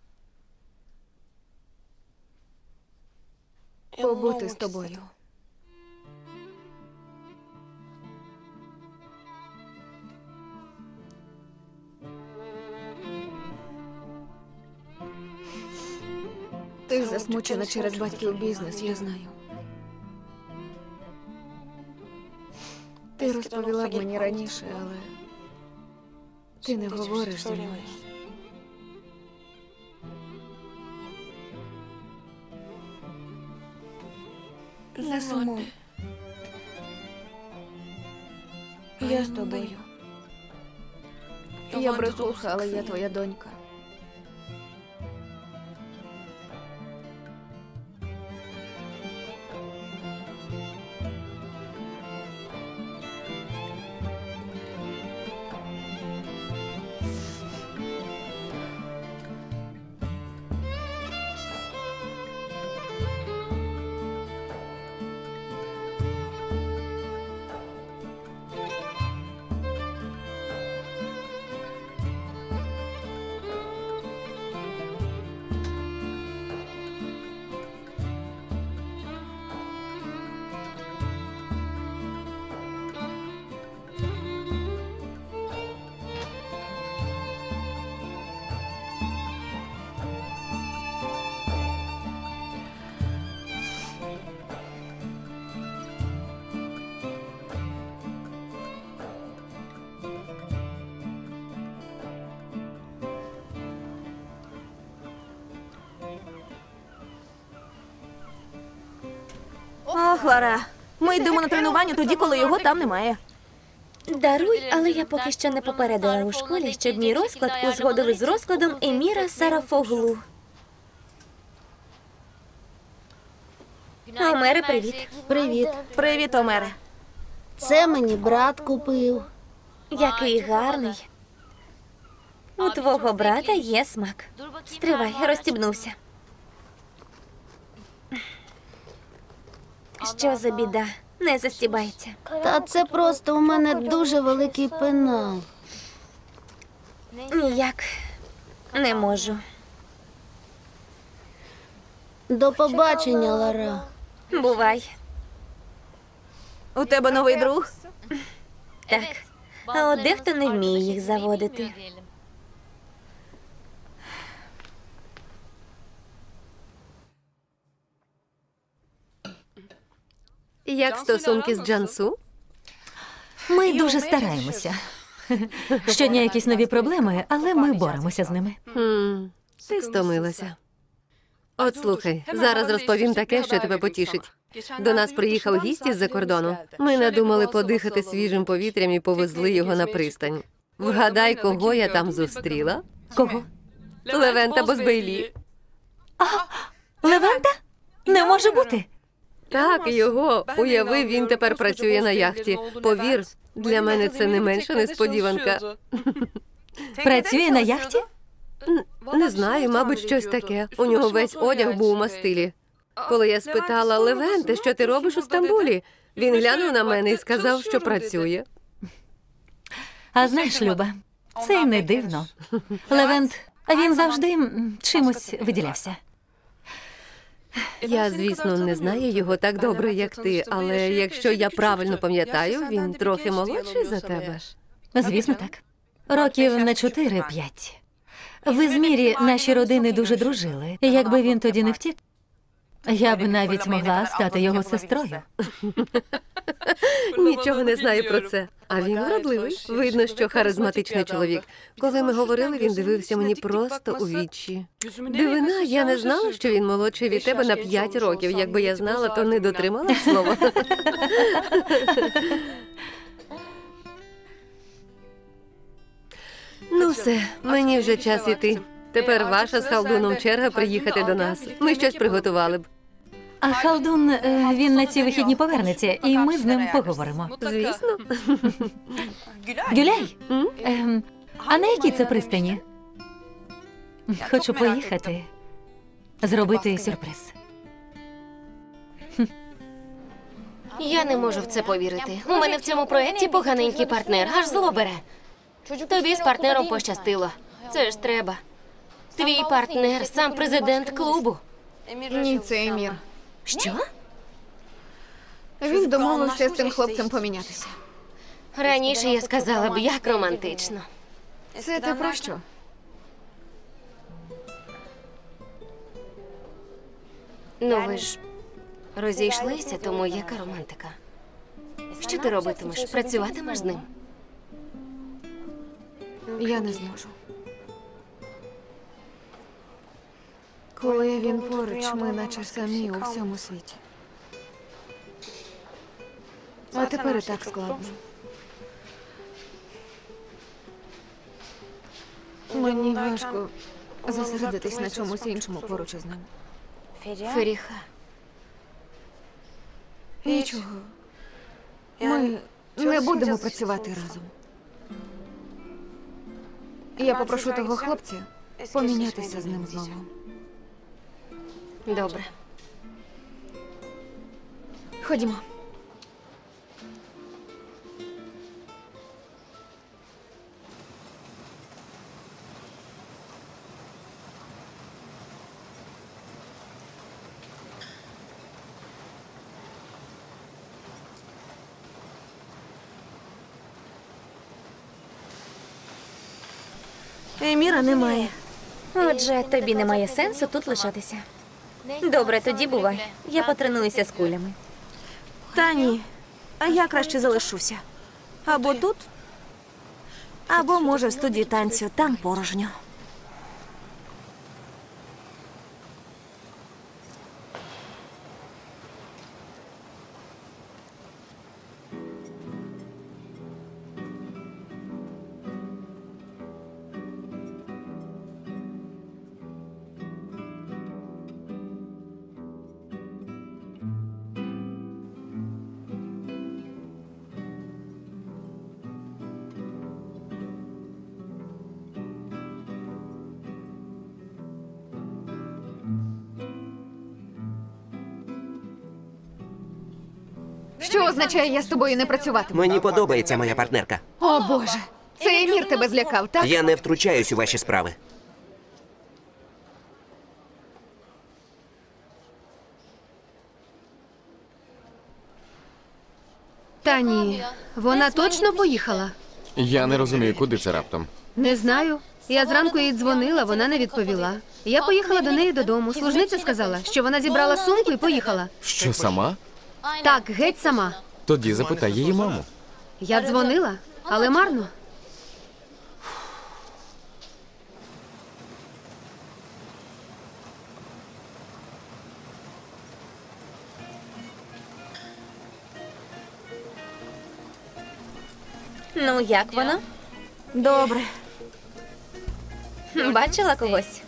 Побути з тобою. Ти засмучена через батьків бізнес, я знаю. Ти розповіла б мені раніше, але ти не говориш зі мною. Не сумуй. Я з тобою. Я брехуха, але я твоя донька. Ох, Лара, ми йдемо на тренування тоді, коли його там немає. Даруй, але я поки що не попередила у школі, щоб мій розклад узгодили з розкладом Еміра Сарафоглу. Омере, привіт. Привіт. Привіт, Омере. Це мені брат купив. Який гарний. У твого брата є смак. Стривай, розстібнувся. Що за біда? Не застібається. Та це просто у мене дуже великий пенал. Ніяк не можу. До побачення, Лара. Бувай. У тебе новий друг? Так. А от дехто не вміє їх заводити. Як стосунки з Джансу? Ми дуже стараємося. Щодня якісь нові проблеми, але ми боремося з ними. Ти стомилася. От слухай, зараз розповім таке, що тебе потішить. До нас приїхав гість із-за кордону. Ми надумали подихати свіжим повітрям і повезли його на пристань. Вгадай, кого я там зустріла? Кого? Левента Бозбейлі. Левента? Не може бути. Так, його. Уяви, він тепер працює на яхті. Повір, для мене це не менша несподіванка. Працює на яхті? Не знаю, мабуть, щось таке. У нього весь одяг був у мастилі. Коли я спитала: Левенте, що ти робиш у Стамбулі? Він глянув на мене і сказав, що працює. А знаєш, Люба, це й не дивно. Левент, він завжди чимось виділявся. Я, звісно, не знаю його так добре, як ти, але якщо я правильно пам'ятаю, він трохи молодший за тебе. Звісно, так. Років на 4-5. В Ізмірі наші родини дуже дружили. Якби він тоді не втік, я б навіть могла стати його сестрою. Нічого не знаю про це. А він вродливий. Видно, що харизматичний чоловік. Коли ми говорили, він дивився мені просто у вічі. Дивина, я не знала, що він молодший від тебе на 5 років. Якби я знала, то не дотримала слова. Ну все, мені вже час іти. Тепер ваша з Халдуном черга приїхати до нас. Ми щось приготували б. А Халдун, він на ці вихідні повернеться, і ми з ним поговоримо. Звісно. Гюляй, а на якій це пристані? Хочу поїхати, зробити сюрприз. Я не можу в це повірити. У мене в цьому проєкті поганенький партнер, аж зло бере. Тобі з партнером пощастило. Це ж треба. Твій партнер, сам президент клубу. Ні, це Емір. Що? Він домовився з тим хлопцем помінятися. Раніше я сказала б, як романтично. Це ти про що? Ну ви ж розійшлися, тому яка романтика? Що ти робитимеш? Працюватимеш з ним? Я не зможу. Коли він поруч, ми наче самі у всьому світі. А тепер і так складно. Мені важко зосередитись на чомусь іншому поруч із ним. Феріха. Нічого. Ми не будемо працювати разом. Я попрошу того хлопця помінятися з ним знову. Добре. Ходімо. Еміра немає. Отже, тобі немає сенсу тут лишатися. Добре, тоді бувай. Я потренуюся з кулями. Та ні. А я краще залишуся. Або тут, або, може, в студії танцю. Там порожньо. Що означає, я з тобою не працюватиму? Мені подобається моя партнерка. О, Боже. Цей Емір тебе злякав, так? Я не втручаюсь у ваші справи. Та ні, вона точно поїхала? Я не розумію, куди це раптом. Не знаю. Я зранку їй дзвонила, вона не відповіла. Я поїхала до неї додому. Служниця сказала, що вона зібрала сумку і поїхала. Що, сама? Так, геть сама. Тоді запитай її маму. Я дзвонила, але марно. Ну, як воно? Добре. Бачила когось?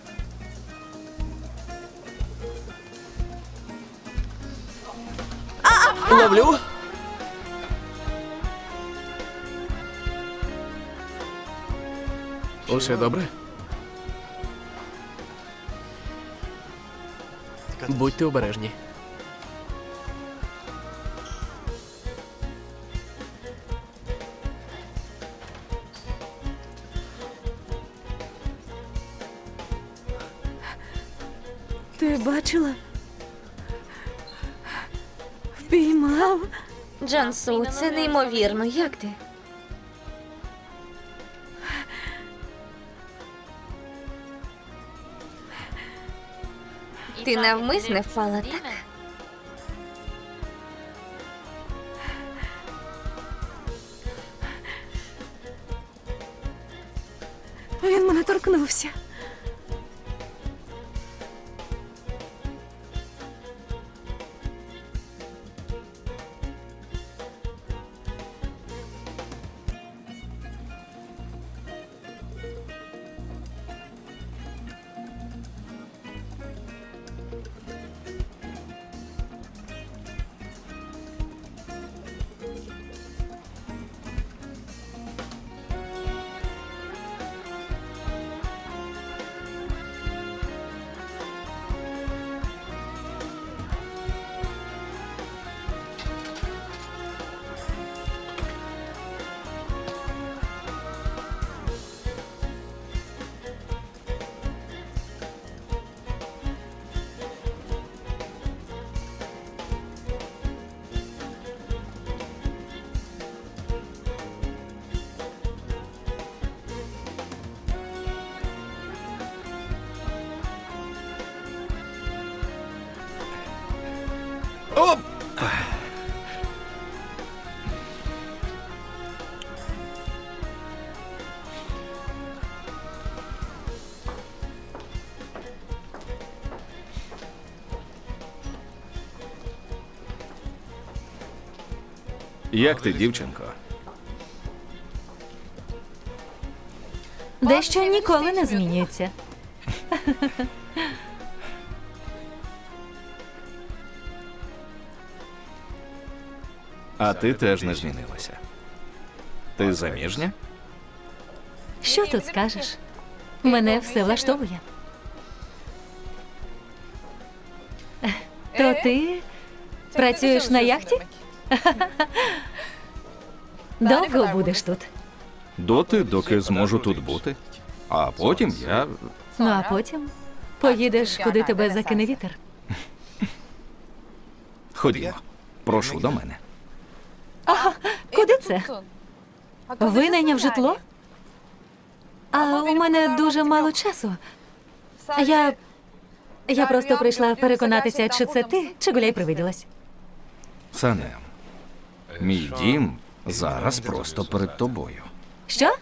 Ловлю. Усе добре? Будьте обережні. Ти бачила? Впіймав. Джансу, це неймовірно. Як ти? Ти навмисне впала, так? Він мене торкнувся. Оп! Як ти, дівчинко? Дещо ніколи не змінюється. А ти теж не змінилася. Ти заміжня? Що тут скажеш? Мене все влаштовує. То ти працюєш на яхті? Довго будеш тут? Доти, доки зможу тут бути. А потім я... Ну а потім поїдеш, куди тебе закине вітер. Ходімо. Прошу до мене. Ага, куди це? Винайняв житло? А у мене дуже мало часу. Я просто прийшла переконатися, чи це ти, чи Гуляй привиділась. Санем, мій дім зараз просто перед тобою. Що?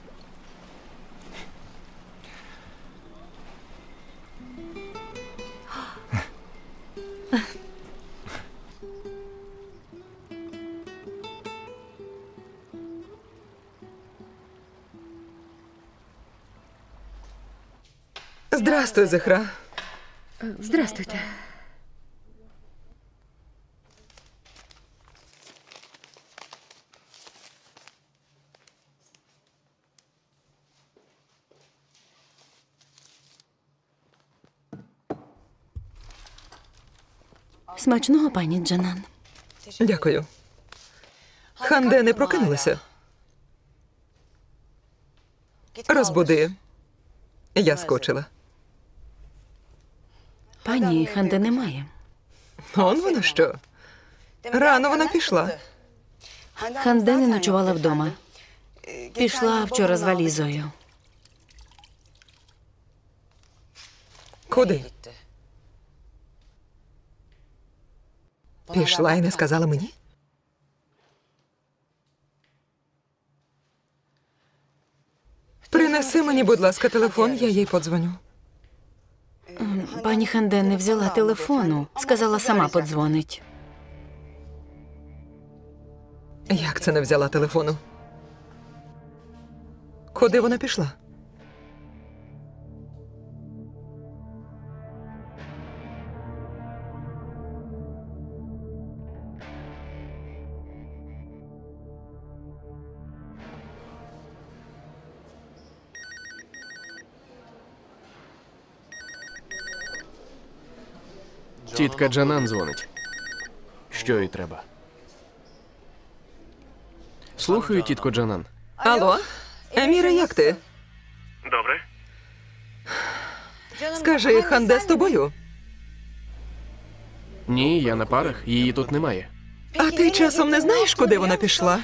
Здрастуй, Зехра. Здрастуйте. Смачного, пані Джанан. Дякую. Ханде не прокинулася. Розбуди. Я скочила. Пані, Ханде немає. Он воно що? Рано вона пішла. Ханде не ночувала вдома. Пішла вчора з валізою. Куди? Пішла і не сказала мені? Принеси мені, будь ласка, телефон, я їй подзвоню. Пані Ханде не взяла телефону. Сказала, сама подзвонить. Як це не взяла телефону? Куди вона пішла? Тітка Джанан дзвонить. Що їй треба? Слухаю, тітко Джанан. Алло? Еміре, як ти? Добре. Скажи, Ханде з тобою? Ні, я на парах, її тут немає. А ти часом не знаєш, куди вона пішла?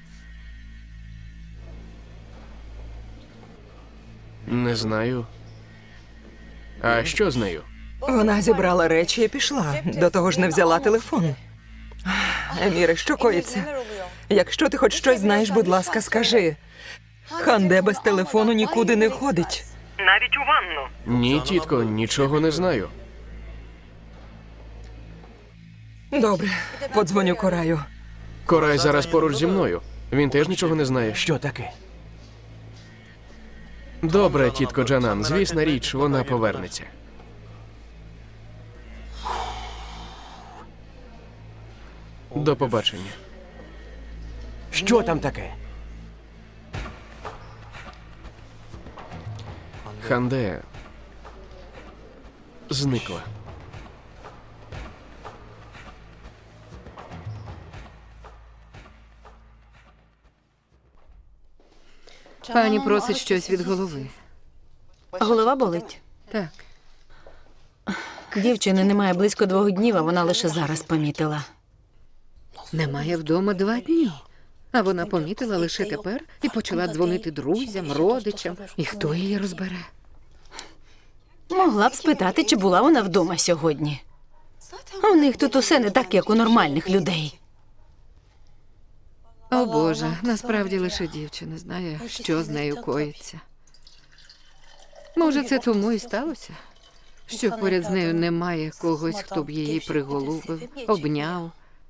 Не знаю. А що з нею? Вона зібрала речі і пішла. До того ж не взяла телефон. Еміре, що коїться? Якщо ти хоч щось знаєш, будь ласка, скажи. Ханде без телефону нікуди не ходить. Навіть у ванну. Ні, тітко, нічого не знаю. Добре, подзвоню Кораю. Корай зараз поруч зі мною. Він теж нічого не знає. Що таке? Добре, тітко Джанан, звісна річ, вона повернеться. До побачення. Що там таке? Ханде зникла. Пані просить щось від голови. Голова болить? Так. Дівчини немає близько 2 днів, а вона лише зараз помітила. Немає вдома 2 дні. А вона помітила лише тепер і почала дзвонити друзям, родичам. І хто її розбере? Могла б спитати, чи була вона вдома сьогодні. У них тут усе не так, як у нормальних людей. О Боже, насправді лише дівчина знає, що з нею коїться. Може, це тому і сталося? Що поряд з нею немає когось, хто б її приголубив, обняв.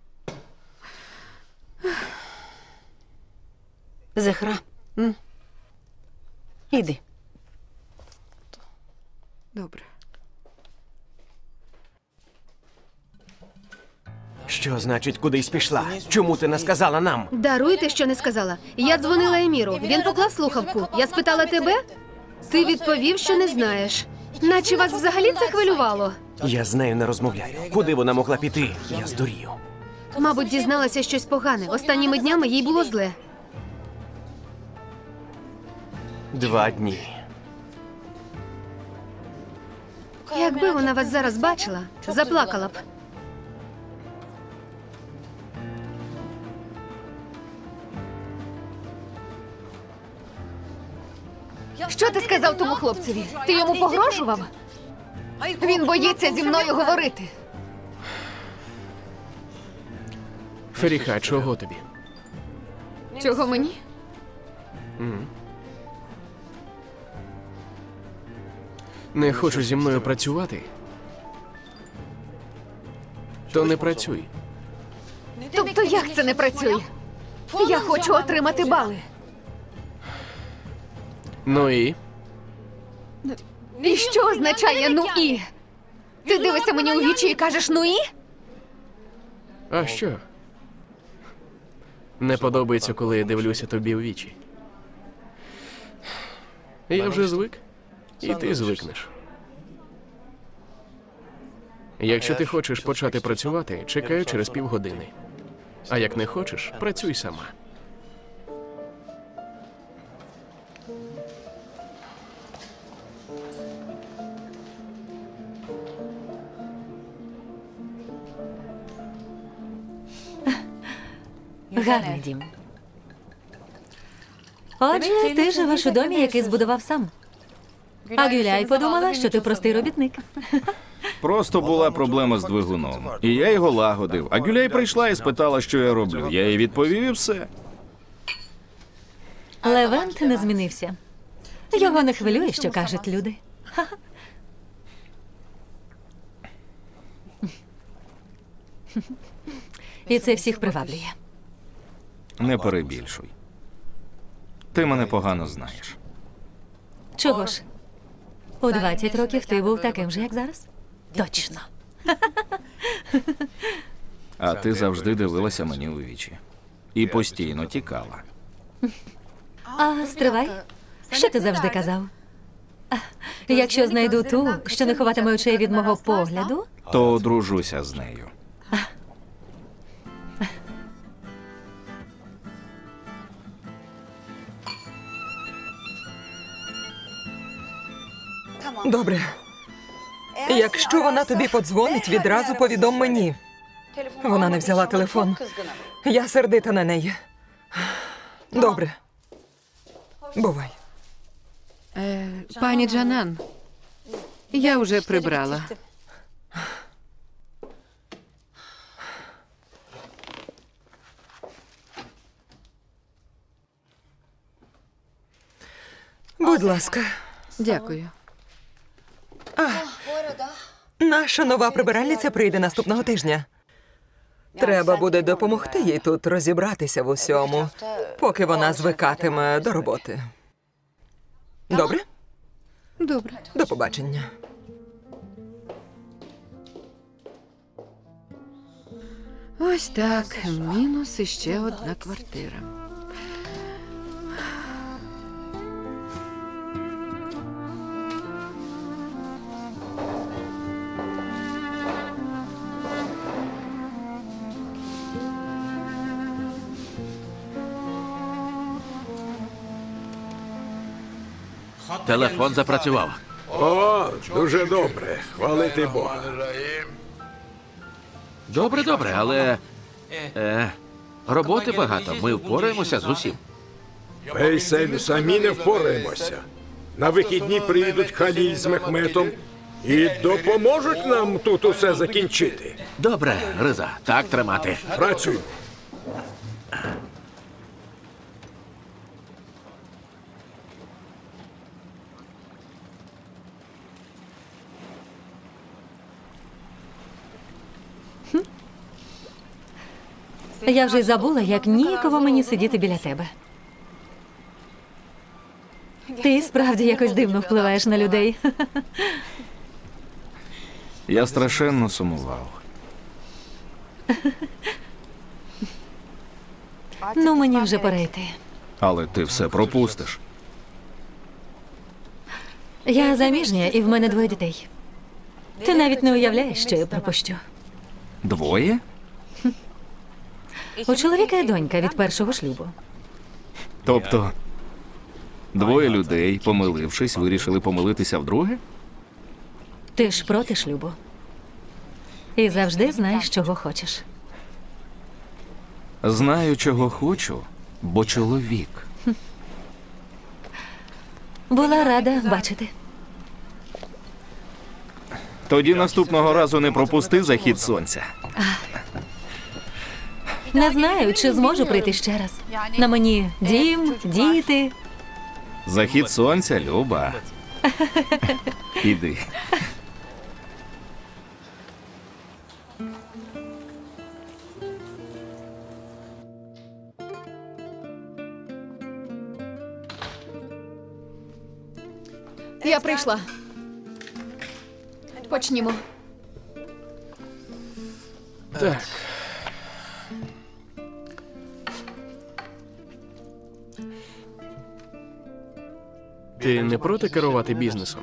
Зехра. Іди. Добре. Що значить кудись пішла? Чому ти не сказала нам? Даруйте, що не сказала. Я дзвонила Еміру. Він поклав слухавку. Я спитала тебе. Ти відповів, що не знаєш. Наче вас взагалі це хвилювало. Я з нею не розмовляю. Куди вона могла піти? Я здурію. Мабуть, дізналася щось погане. Останніми днями їй було зле. 2 дні. Якби вона вас зараз бачила, заплакала б. Що ти сказав тому хлопцеві? Ти йому погрожував? Він боїться зі мною говорити. Феріха, чого тобі? Чого мені? Не хочеш зі мною працювати? То не працюй. Тобто як це не працює? Я хочу отримати бали. Ну і? І що означає «ну і»? Ти дивишся мені у вічі і кажеш «ну і»? А що? Не подобається, коли я дивлюся тобі у вічі. Я вже звик, і ти звикнеш. Якщо ти хочеш почати працювати, чекаю через півгодини. А як не хочеш, працюй сама. Гарний дім. Отже, ти живеш у домі, який збудував сам. А Гюляй подумала, що ти простий робітник. Просто була проблема з двигуном. І я його лагодив. А Гюляй прийшла і спитала, що я роблю. Я їй відповів і все. Левент не змінився. Його не хвилює, що кажуть люди. Ха-ха. І це всіх приваблює. Не перебільшуй. Ти мене погано знаєш. Чого ж? У 20 років ти був таким же, як зараз? Точно. А ти завжди дивилася мені у вічі. І постійно тікала. А, стривай. Що ти завжди казав? Якщо знайду ту, що не ховатиме очей від мого погляду, То одружуся з нею. Добре. Якщо вона тобі подзвонить, відразу повідом мені. Вона не взяла телефон. Я сердита на неї. Добре. Бувай. Пані Джанан, я вже прибрала. Будь ласка. Дякую. Наша нова прибиральниця прийде наступного тижня. Треба буде допомогти їй тут розібратися в усьому, поки вона звикатиме до роботи. Добре? Добре. До побачення. Ось так. Мінус іще одна квартира. Телефон запрацював. О, дуже добре. Хвалити Бога. Добре, але роботи багато. Ми впораємося з усім. Вейсель, самі не впораємося. На вихідні приїдуть Халіль з Мехметом і допоможуть нам тут усе закінчити. Добре, Риза, так тримати. Працюй. я вже й забула, як ніяково мені сидіти біля тебе. Ти справді якось дивно впливаєш на людей. Я страшенно сумував. Ну, мені вже пора йти. Але ти все пропустиш. Я заміжня, і в мене 2 дітей. Ти навіть не уявляєш, що я пропущу. 2? У чоловіка є донька від першого шлюбу. Тобто 2 людей, помилившись, вирішили помилитися вдруге? Ти ж проти шлюбу. І завжди знаєш, чого хочеш. Знаю, чого хочу, бо чоловік. Була рада бачити. Тоді наступного разу не пропусти захід сонця. Не знаю, чи зможу прийти ще раз. На мені дім, діти. Захід сонця, Люба. Іди. Я прийшла. Почнімо. Так. Ти не проти керувати бізнесом?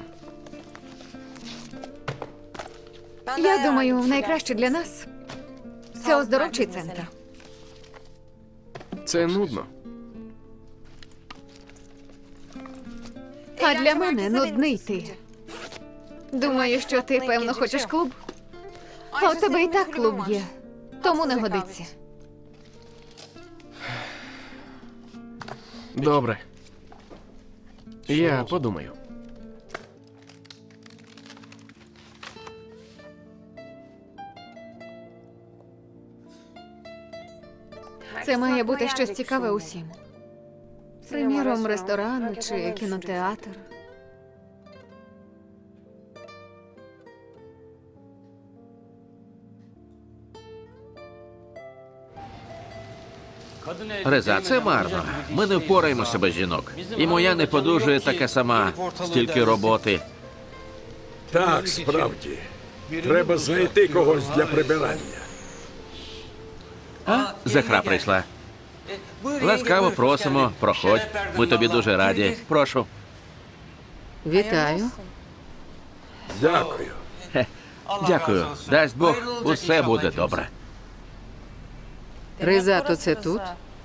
Я думаю, найкраще для нас це оздоровчий центр. Це нудно. А для мене нудний ти. Думаю, що ти, певно, хочеш клуб. А у тебе і так клуб є. Тому не годиться. Добре. Я подумаю. Це має бути щось цікаве усім. Приміром, ресторан чи кінотеатр. Реза, це марно. Ми не впораємося без жінок. І моя не подужує така сама. Стільки роботи. Так, справді. Треба знайти когось для прибирання. А? Захра прийшла. Ласкаво просимо, проходь. Ми тобі дуже раді. Прошу. Вітаю. Дякую. Дякую. Дасть Бог, усе буде добре. Риза, то це тут?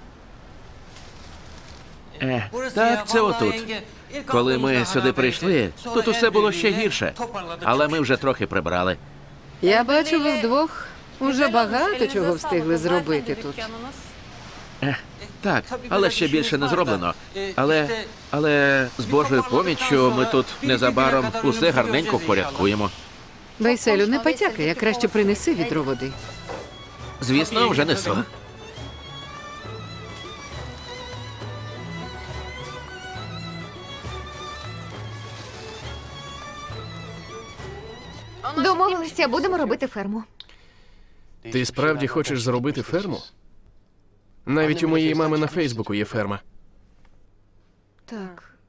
Так, це отут. Коли ми сюди прийшли, тут усе було ще гірше. Але ми вже трохи прибрали. Я бачу, ви вдвох уже багато чого встигли зробити тут. Так, але ще більше не зроблено. Але з Божою поміччю ми тут незабаром усе гарненько впорядкуємо. Вейселю, не потякай, а краще принеси відро води. Звісно, вже несу. Домовилися, будемо робити ферму. Ти справді хочеш зробити ферму? Навіть у моєї мами на Фейсбуку є ферма. Так.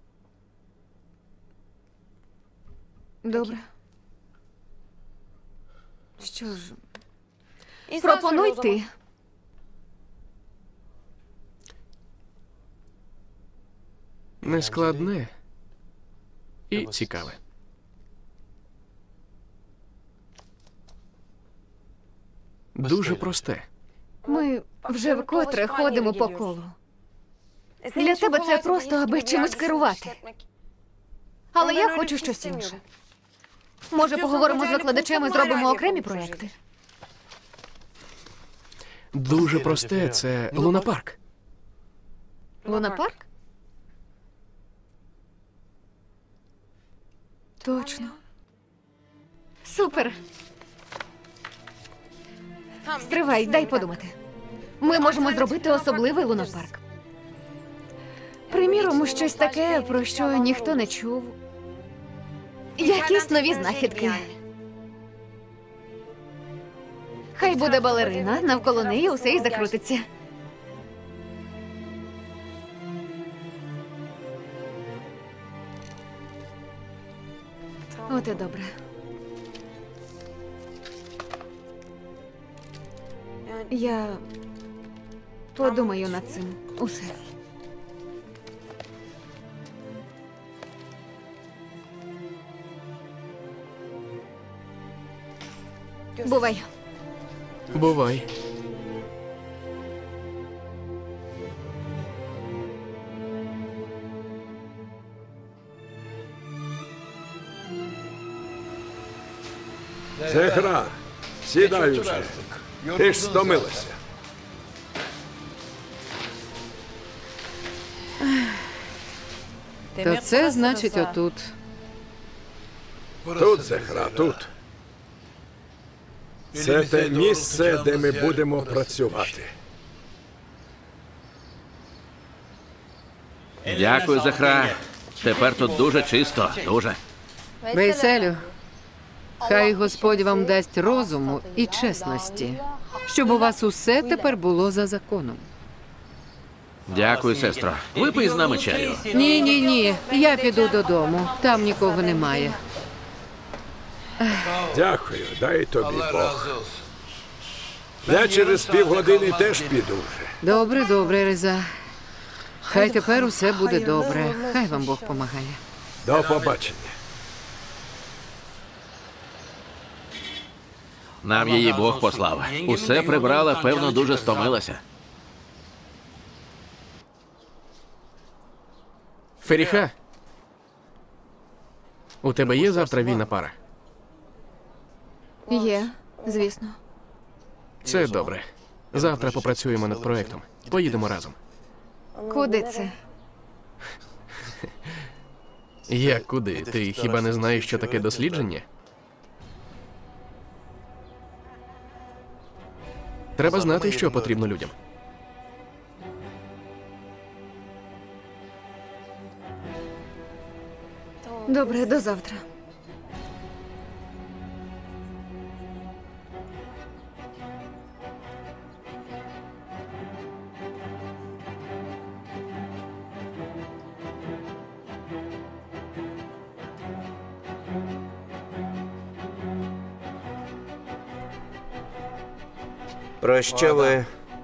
Добре. Що ж, пропонуй ти. Нескладне і цікаве. Дуже просте. Ми вже вкотре ходимо по колу. Для тебе це просто, аби чимось керувати. Але я хочу щось інше. Може, поговоримо з викладачами, зробимо окремі проекти? Дуже просте. Це лунапарк. Лунапарк? Точно. Супер. Стривай, дай подумати. Ми можемо зробити особливий лунапарк. Приміром, щось таке, про що ніхто не чув. Якісь нові знахідки. Хай буде балерина, навколо неї усе і закрутиться. От і добре. Я подумаю над цим усе. Бувай. Бувай. Це гра. Сідай уже. Ти ж стомилася. То це значить отут. Тут це гра, тут. Це те місце, де ми будемо працювати. Дякую, Захра. Тепер тут дуже чисто, дуже. Вейселю, хай Господь вам дасть розуму і чесності, щоб у вас усе тепер було за законом. Дякую, сестро. Випий з нами чаю. Ні, я піду додому. Там нікого немає. Дякую, дай тобі Бог. Я через півгодини теж піду вже. Добре, Реза. Хай тепер усе буде добре. Хай вам Бог помагає. До побачення. Нам її Бог послав. Усе прибрала, певно, дуже стомилася. Феріха, у тебе є завтра вільна пара? Є, звісно. Це добре. Завтра попрацюємо над проектом. Поїдемо разом. Куди це? Як куди? Ти хіба не знаєш, що таке дослідження? Треба знати, що потрібно людям. Добре, до завтра. Про що ви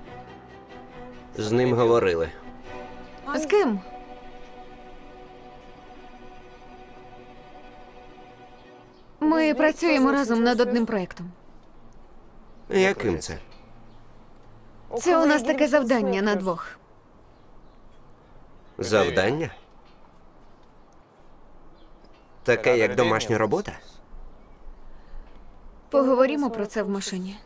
з ним говорили? З ким? Ми працюємо разом над одним проєктом. Яким це? Це у нас таке завдання на двох. Завдання? Таке, як домашня робота? Поговоримо про це в машині.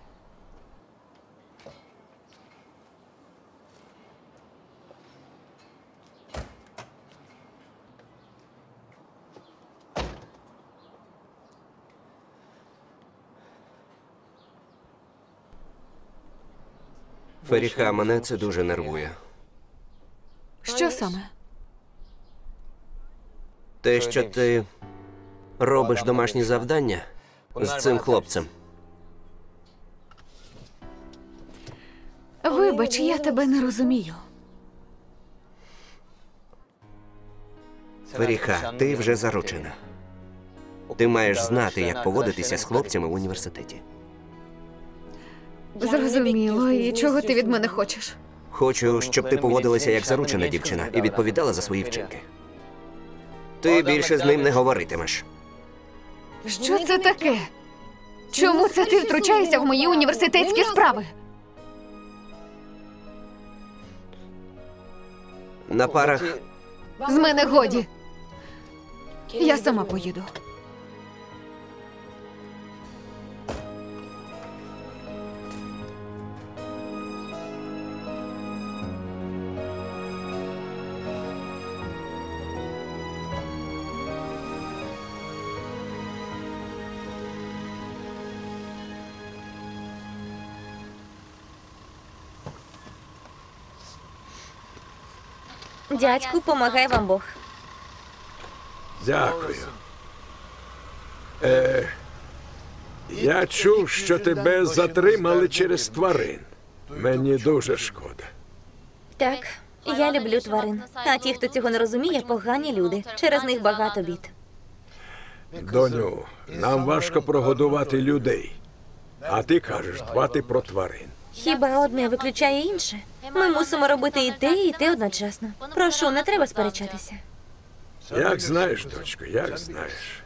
Феріха, мене це дуже нервує. Що саме? Те, що ти робиш домашні завдання з цим хлопцем. Вибач, я тебе не розумію. Феріха, ти вже заручена. Ти маєш знати, як поводитися з хлопцями в університеті. Зрозуміло. І чого ти від мене хочеш? Хочу, щоб ти поводилася як заручена дівчина і відповідала за свої вчинки. Ти більше з ним не говоритимеш. Що це таке? Чому це ти втручаєшся в мої університетські справи? На парах З мене годі. Я сама поїду. Дядьку, помагай вам Бог. Дякую. Я чув, що тебе затримали через тварин. Мені дуже шкода. Так, я люблю тварин. А ті, хто цього не розуміє, погані люди. Через них багато бід. Доню, нам важко прогодувати людей. А ти кажеш дбати про тварин. Хіба одне виключає інше? Ми мусимо робити і те одночасно. Прошу, не треба сперечатися. Як знаєш, дочко, як знаєш.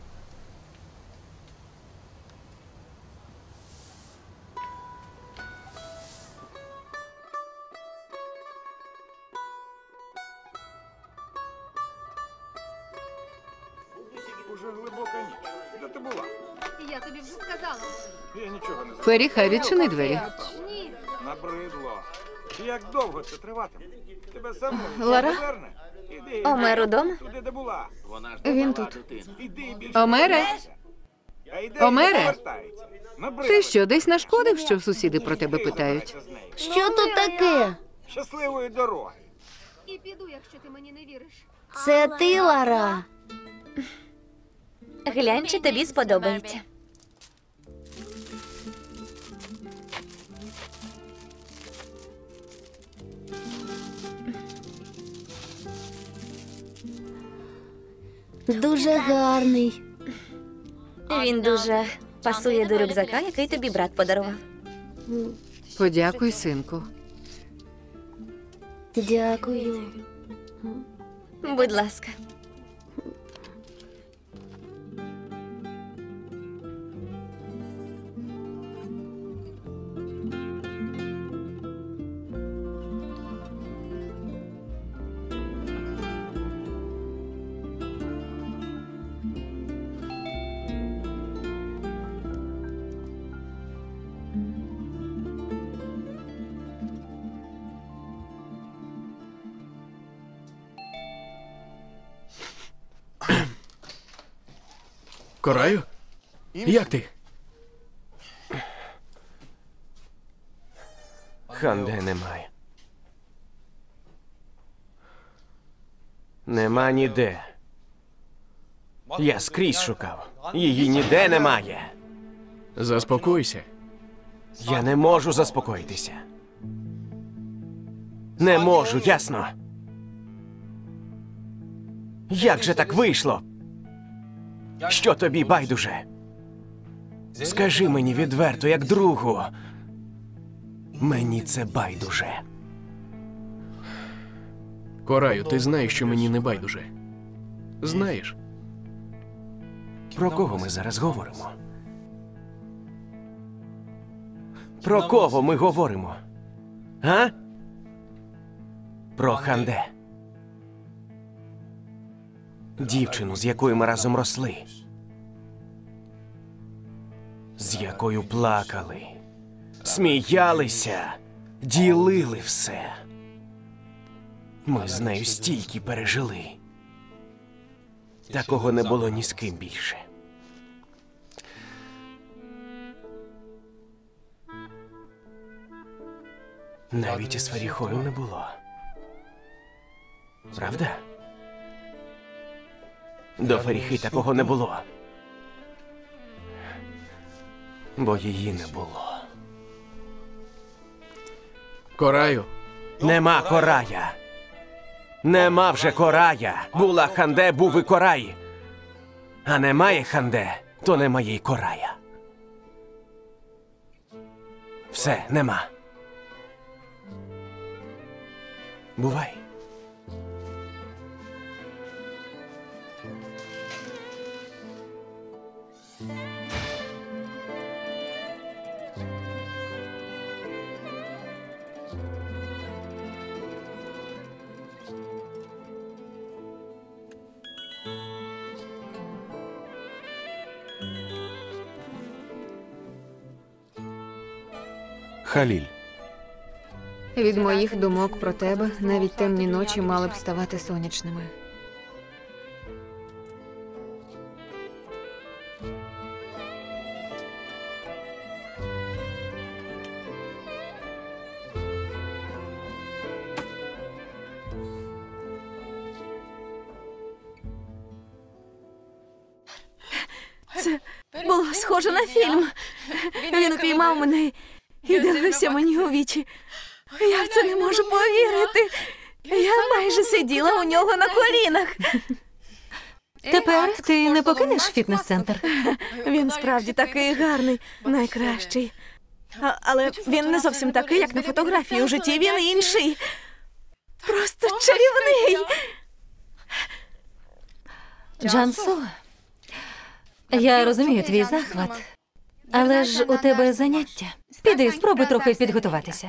Уже глибока ніч. Де ти була? Я тобі вже сказала. Я нічого не знаю. Феріха, відчини двері. Ні. Набридло. Як довго це триватиме? Тебе саму Лара? не поверне? Іди, Омер удома? туди, де була. Вона ж Він тут. Іди більше. Омере? А йде, Омере? повертається. Ти що, десь нашкодив, що сусіди про тебе питають? Що тут таке? Щасливої дороги. І піду, якщо ти мені не віриш. Це ти, Лара? Глянь, чи тобі сподобається. Дуже гарний. Він дуже пасує до рюкзака, який тобі брат подарував. Подякуй, синку. Дякую. Будь ласка. Кораю? Як ти? Ханде немає. Нема ніде. Я скрізь шукав. Її ніде немає. Заспокойся. Я не можу заспокоїтися. Не можу, ясно? Як же так вийшло? Що тобі байдуже? Скажи мені відверто, як другу. Мені це байдуже. Кораю, ти знаєш, що мені не байдуже. Знаєш. Про кого ми зараз говоримо? Про кого ми говоримо? А? Про Ханде. Дівчину, з якою ми разом росли. З якою плакали. Сміялися. Ділили все. Ми з нею стільки пережили. Такого не було ні з ким більше. Навіть із Феріхою не було. Правда? До Феріхи такого не було. Бо її не було. Кораю. Нема Корая. Нема вже Корая. Була Ханде, був і Корай. А немає Ханде, то немає й Корая. Все, нема. Бувай. Халіль. Від моїх думок про тебе навіть темні ночі мали б ставати сонячними. Це було схоже на фільм. Він упіймав мене і дивився мені у вічі. Я в це не можу повірити. Я майже сиділа у нього на колінах. Тепер ти не покинеш фітнес-центр? Він справді такий гарний, найкращий. Але він не зовсім такий, як на фотографії. У житті він інший. Просто чарівний. Джансу, я розумію твій захват, але ж у тебе заняття. Піди, спробуй трохи підготуватися.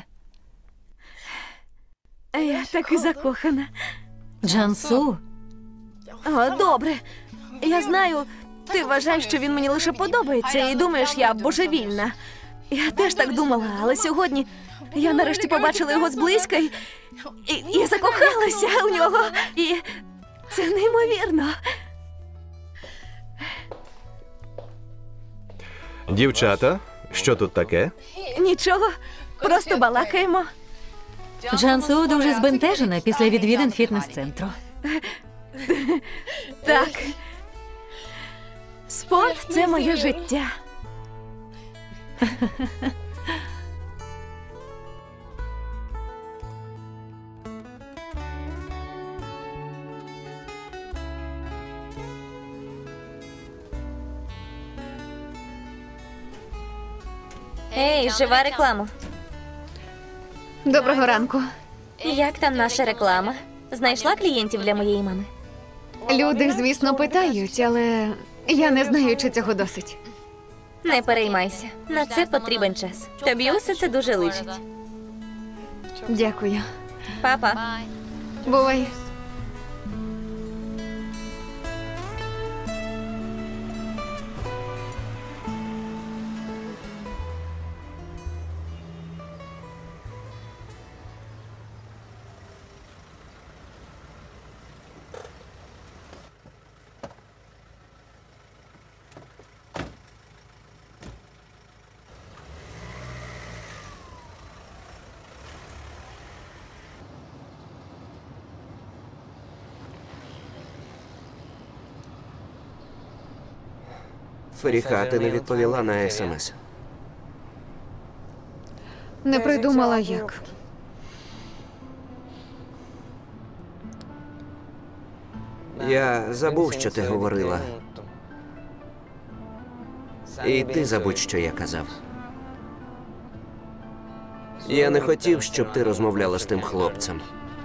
Я таки закохана. Джансу. О, добре. Я знаю, ти вважаєш, що він мені лише подобається, і думаєш, я божевільна. Я теж так думала, але сьогодні я нарешті побачила його зблизька і закохалася у нього. І це неймовірно. Дівчата, що тут таке? Нічого, просто балакаємо. Джансу дуже збентежена після відвідин фітнес-центру. Так. Спорт – це моє життя. Ей, жива реклама. Доброго ранку. Як там наша реклама? Знайшла клієнтів для моєї мами? Люди, звісно, питають, але я не знаю, чи цього досить. Не переймайся. На це потрібен час. Тобі усе це дуже личить. Дякую. Па-па. Бувай. Феріха, ти не відповіла на СМС. Не придумала як. Я забув, що ти говорила. І ти забудь, що я казав. Я не хотів, щоб ти розмовляла з тим хлопцем.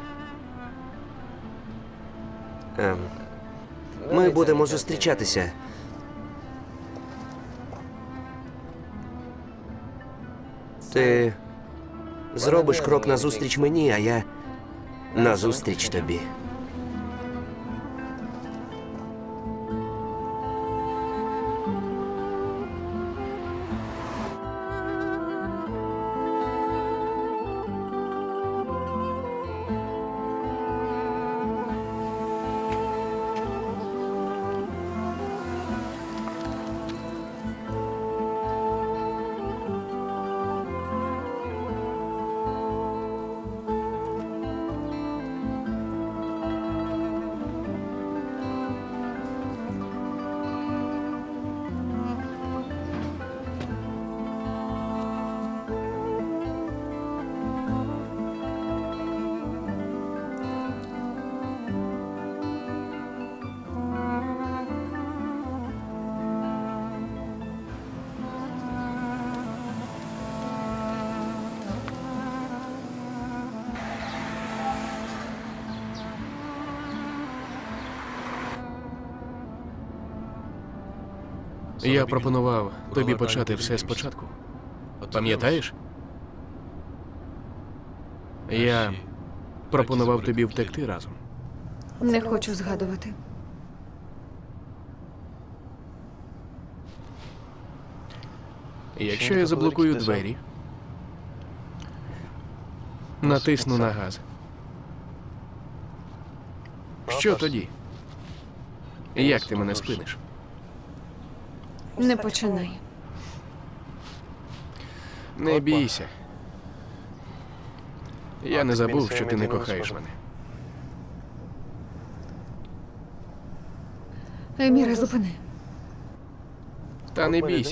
Ми будемо зустрічатися. Ти зробиш крок назустріч мені, а я назустріч тобі. Я пропонував тобі почати все спочатку. Пам'ятаєш? Я пропонував тобі втекти разом. Не хочу згадувати. Якщо я заблокую двері, натисну на газ. Що тоді? Як ти мене спиниш? Не починай. Не бійся. Я не забув, що ти не кохаєш мене. Еміре, зупини. Та не бійся.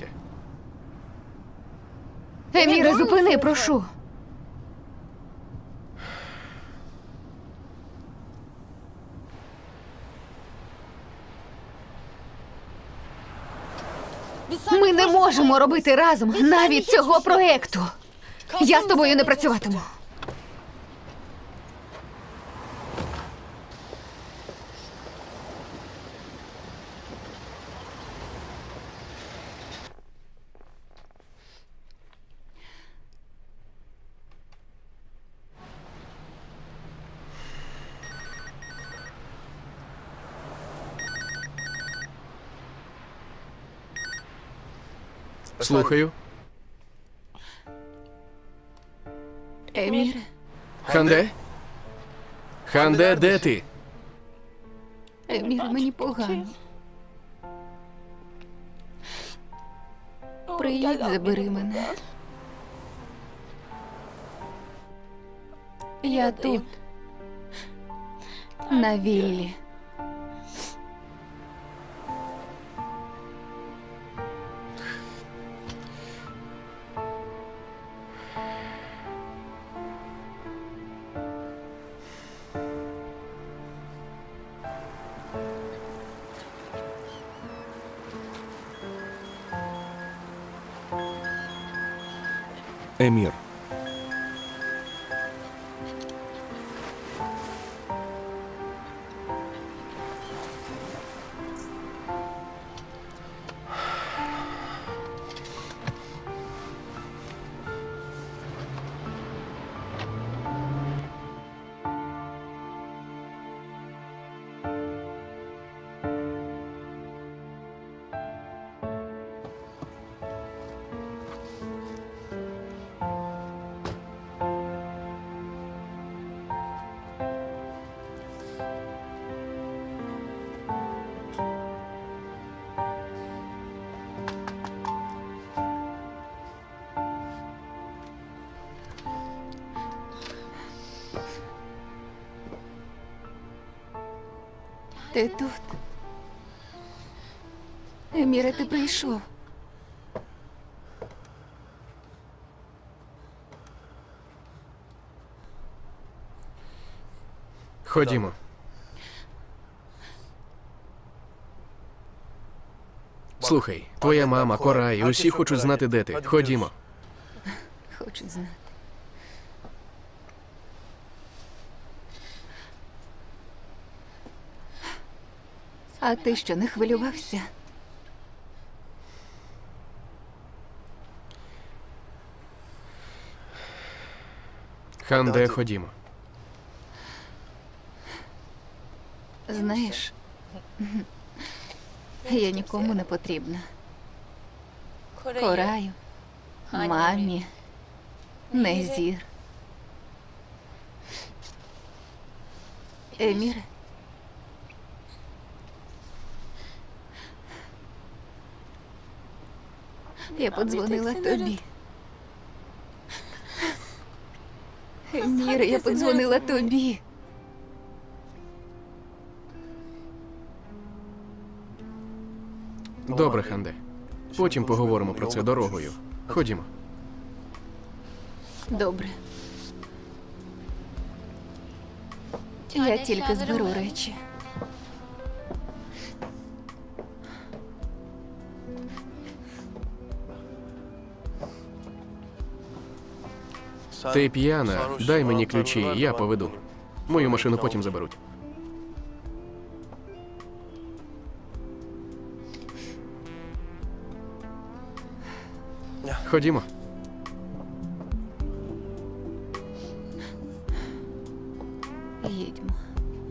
Еміре, зупини, прошу. Ми не можемо робити разом навіть цього проекту. Я з тобою не працюватиму. Слухаю. Еміре, Ханде? Ханде, де ти? Еміре, мені погано. Приїдь, забери мене. Я тут, на віллі. Емір. Ти тут? Еміре, ти прийшов. Ходімо. Слухай, твоя мама, Корай, усі хочуть знати, де ти. Ходімо. Хочуть знати. А ти що, не хвилювався? Ханде, ходімо. Знаєш, я нікому не потрібна. Кораю, мамі, Незір. Еміре. Я подзвонила тобі. Еміре, я подзвонила тобі. Добре, Ханде. Потім поговоримо про це дорогою. Ходімо. Добре. Я тільки зберу речі. Ти п'яна, дай мені ключі, я поведу. Мою машину потім заберуть. Ходімо. Їдьмо.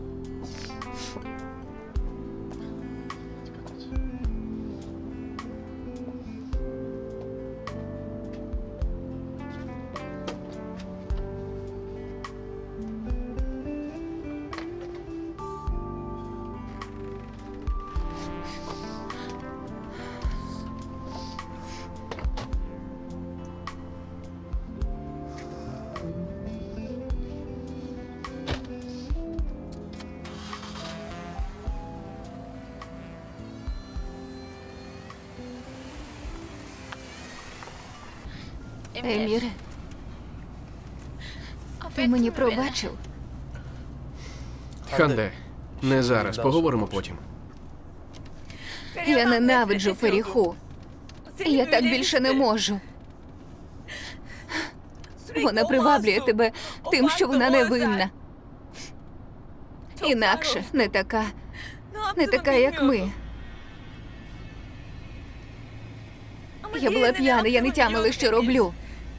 Еміре, ти мені пробачив? Ханде, не зараз, поговоримо потім. Я ненавиджу Феріху. Я так більше не можу. Вона приваблює тебе тим, що вона невинна. Інакше, не така, як ми. Я була п'яна, я не тямила, що роблю.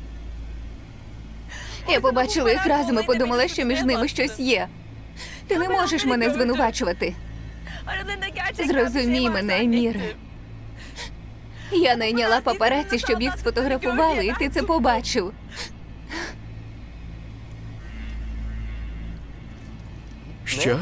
Я побачила їх разом і подумала, що між ними щось є. Ти не можеш мене звинувачувати. Зрозумій мене, Еміре. Я найняла папараці, щоб їх сфотографували, і ти це побачив. Що?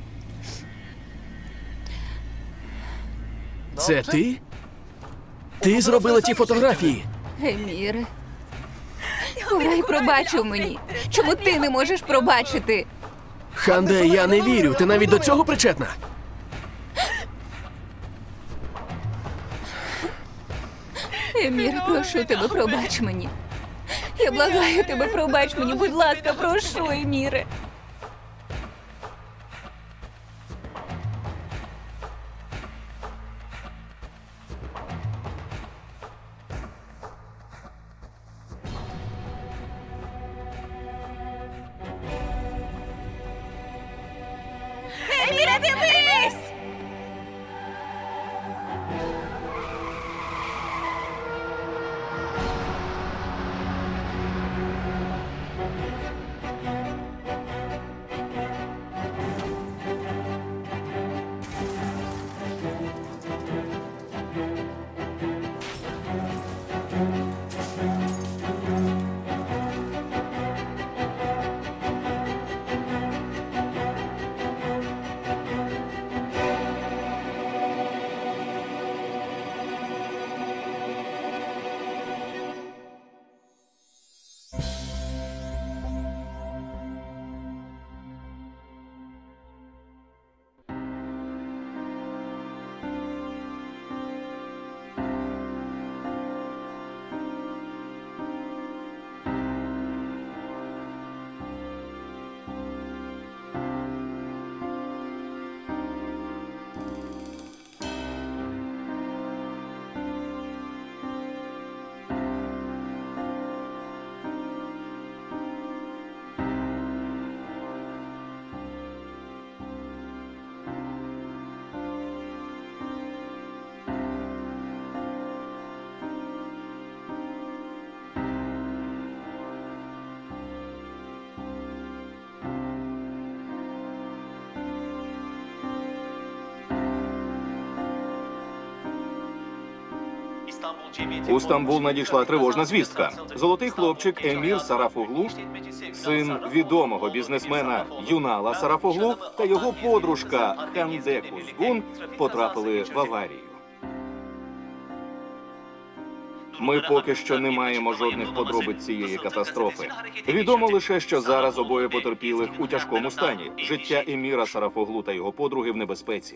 Це ти? Ти зробила ті фотографії? Еміре. Корай пробачив мені. Чому ти не можеш пробачити? Ханде, я не вірю. Ти навіть до цього причетна? Еміре, прошу тебе, пробач мені. Я благаю тебе, пробач мені, будь ласка, прошу, Еміре. Еміре, дивись! У Стамбул надійшла тривожна звістка. Золотий хлопчик Емір Сарафоглу, син відомого бізнесмена Юнала Сарафоглу та його подружка Ханде Кузгун потрапили в аварію. Ми поки що не маємо жодних подробиць цієї катастрофи. Відомо лише, що зараз обоє потерпілих у тяжкому стані. Життя Еміра Сарафоглу та його подруги в небезпеці.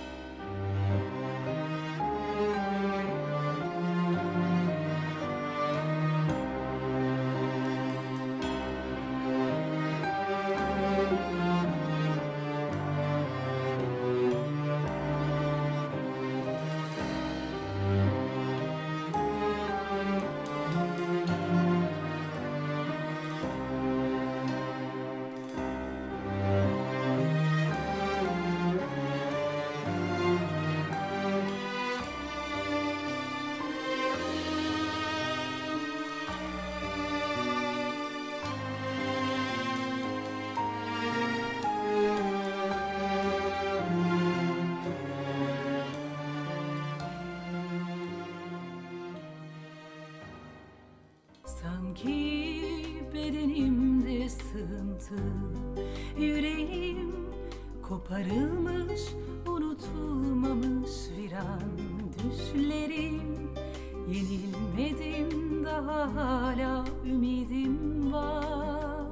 Sanki bedenimde sığıntı, yüreğim koparılmış, unutulmamış viran düşlerim. Yenilmedim, daha hala ümidim var.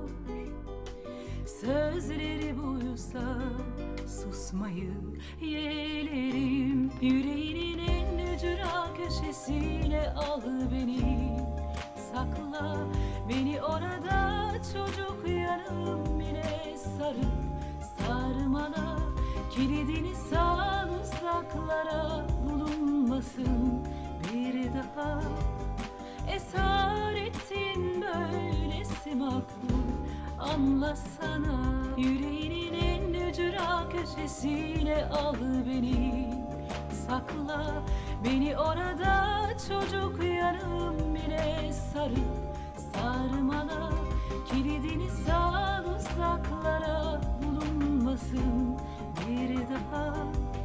Sözleri buysa susmayı yeğlerim. Yüreğinin en ücra köşesine al beni. Sakla beni orada, çocuk yanım bile sarıp sarmala. Kilidini sal uzaklara, bulunmasın bir daha. Esaretin böylesi makbul, anlasana. Yüreğinin en ücra köşesine al beni. Sakla beni orada, çocuk yanım bile sarıp sarmala. Kilidini sal uzaklara, bulunmasın bir daha.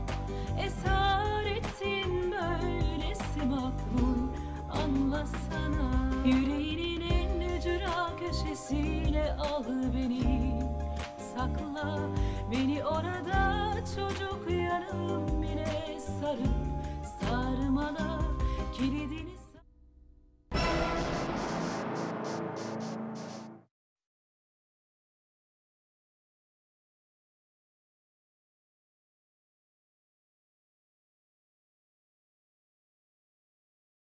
Esaretin böylesi makbul, anlasana. Yüreğinin en ücra köşesine al beni. Sakla beni orada, çocuk yanım bile sarıp sarmala. Kilidini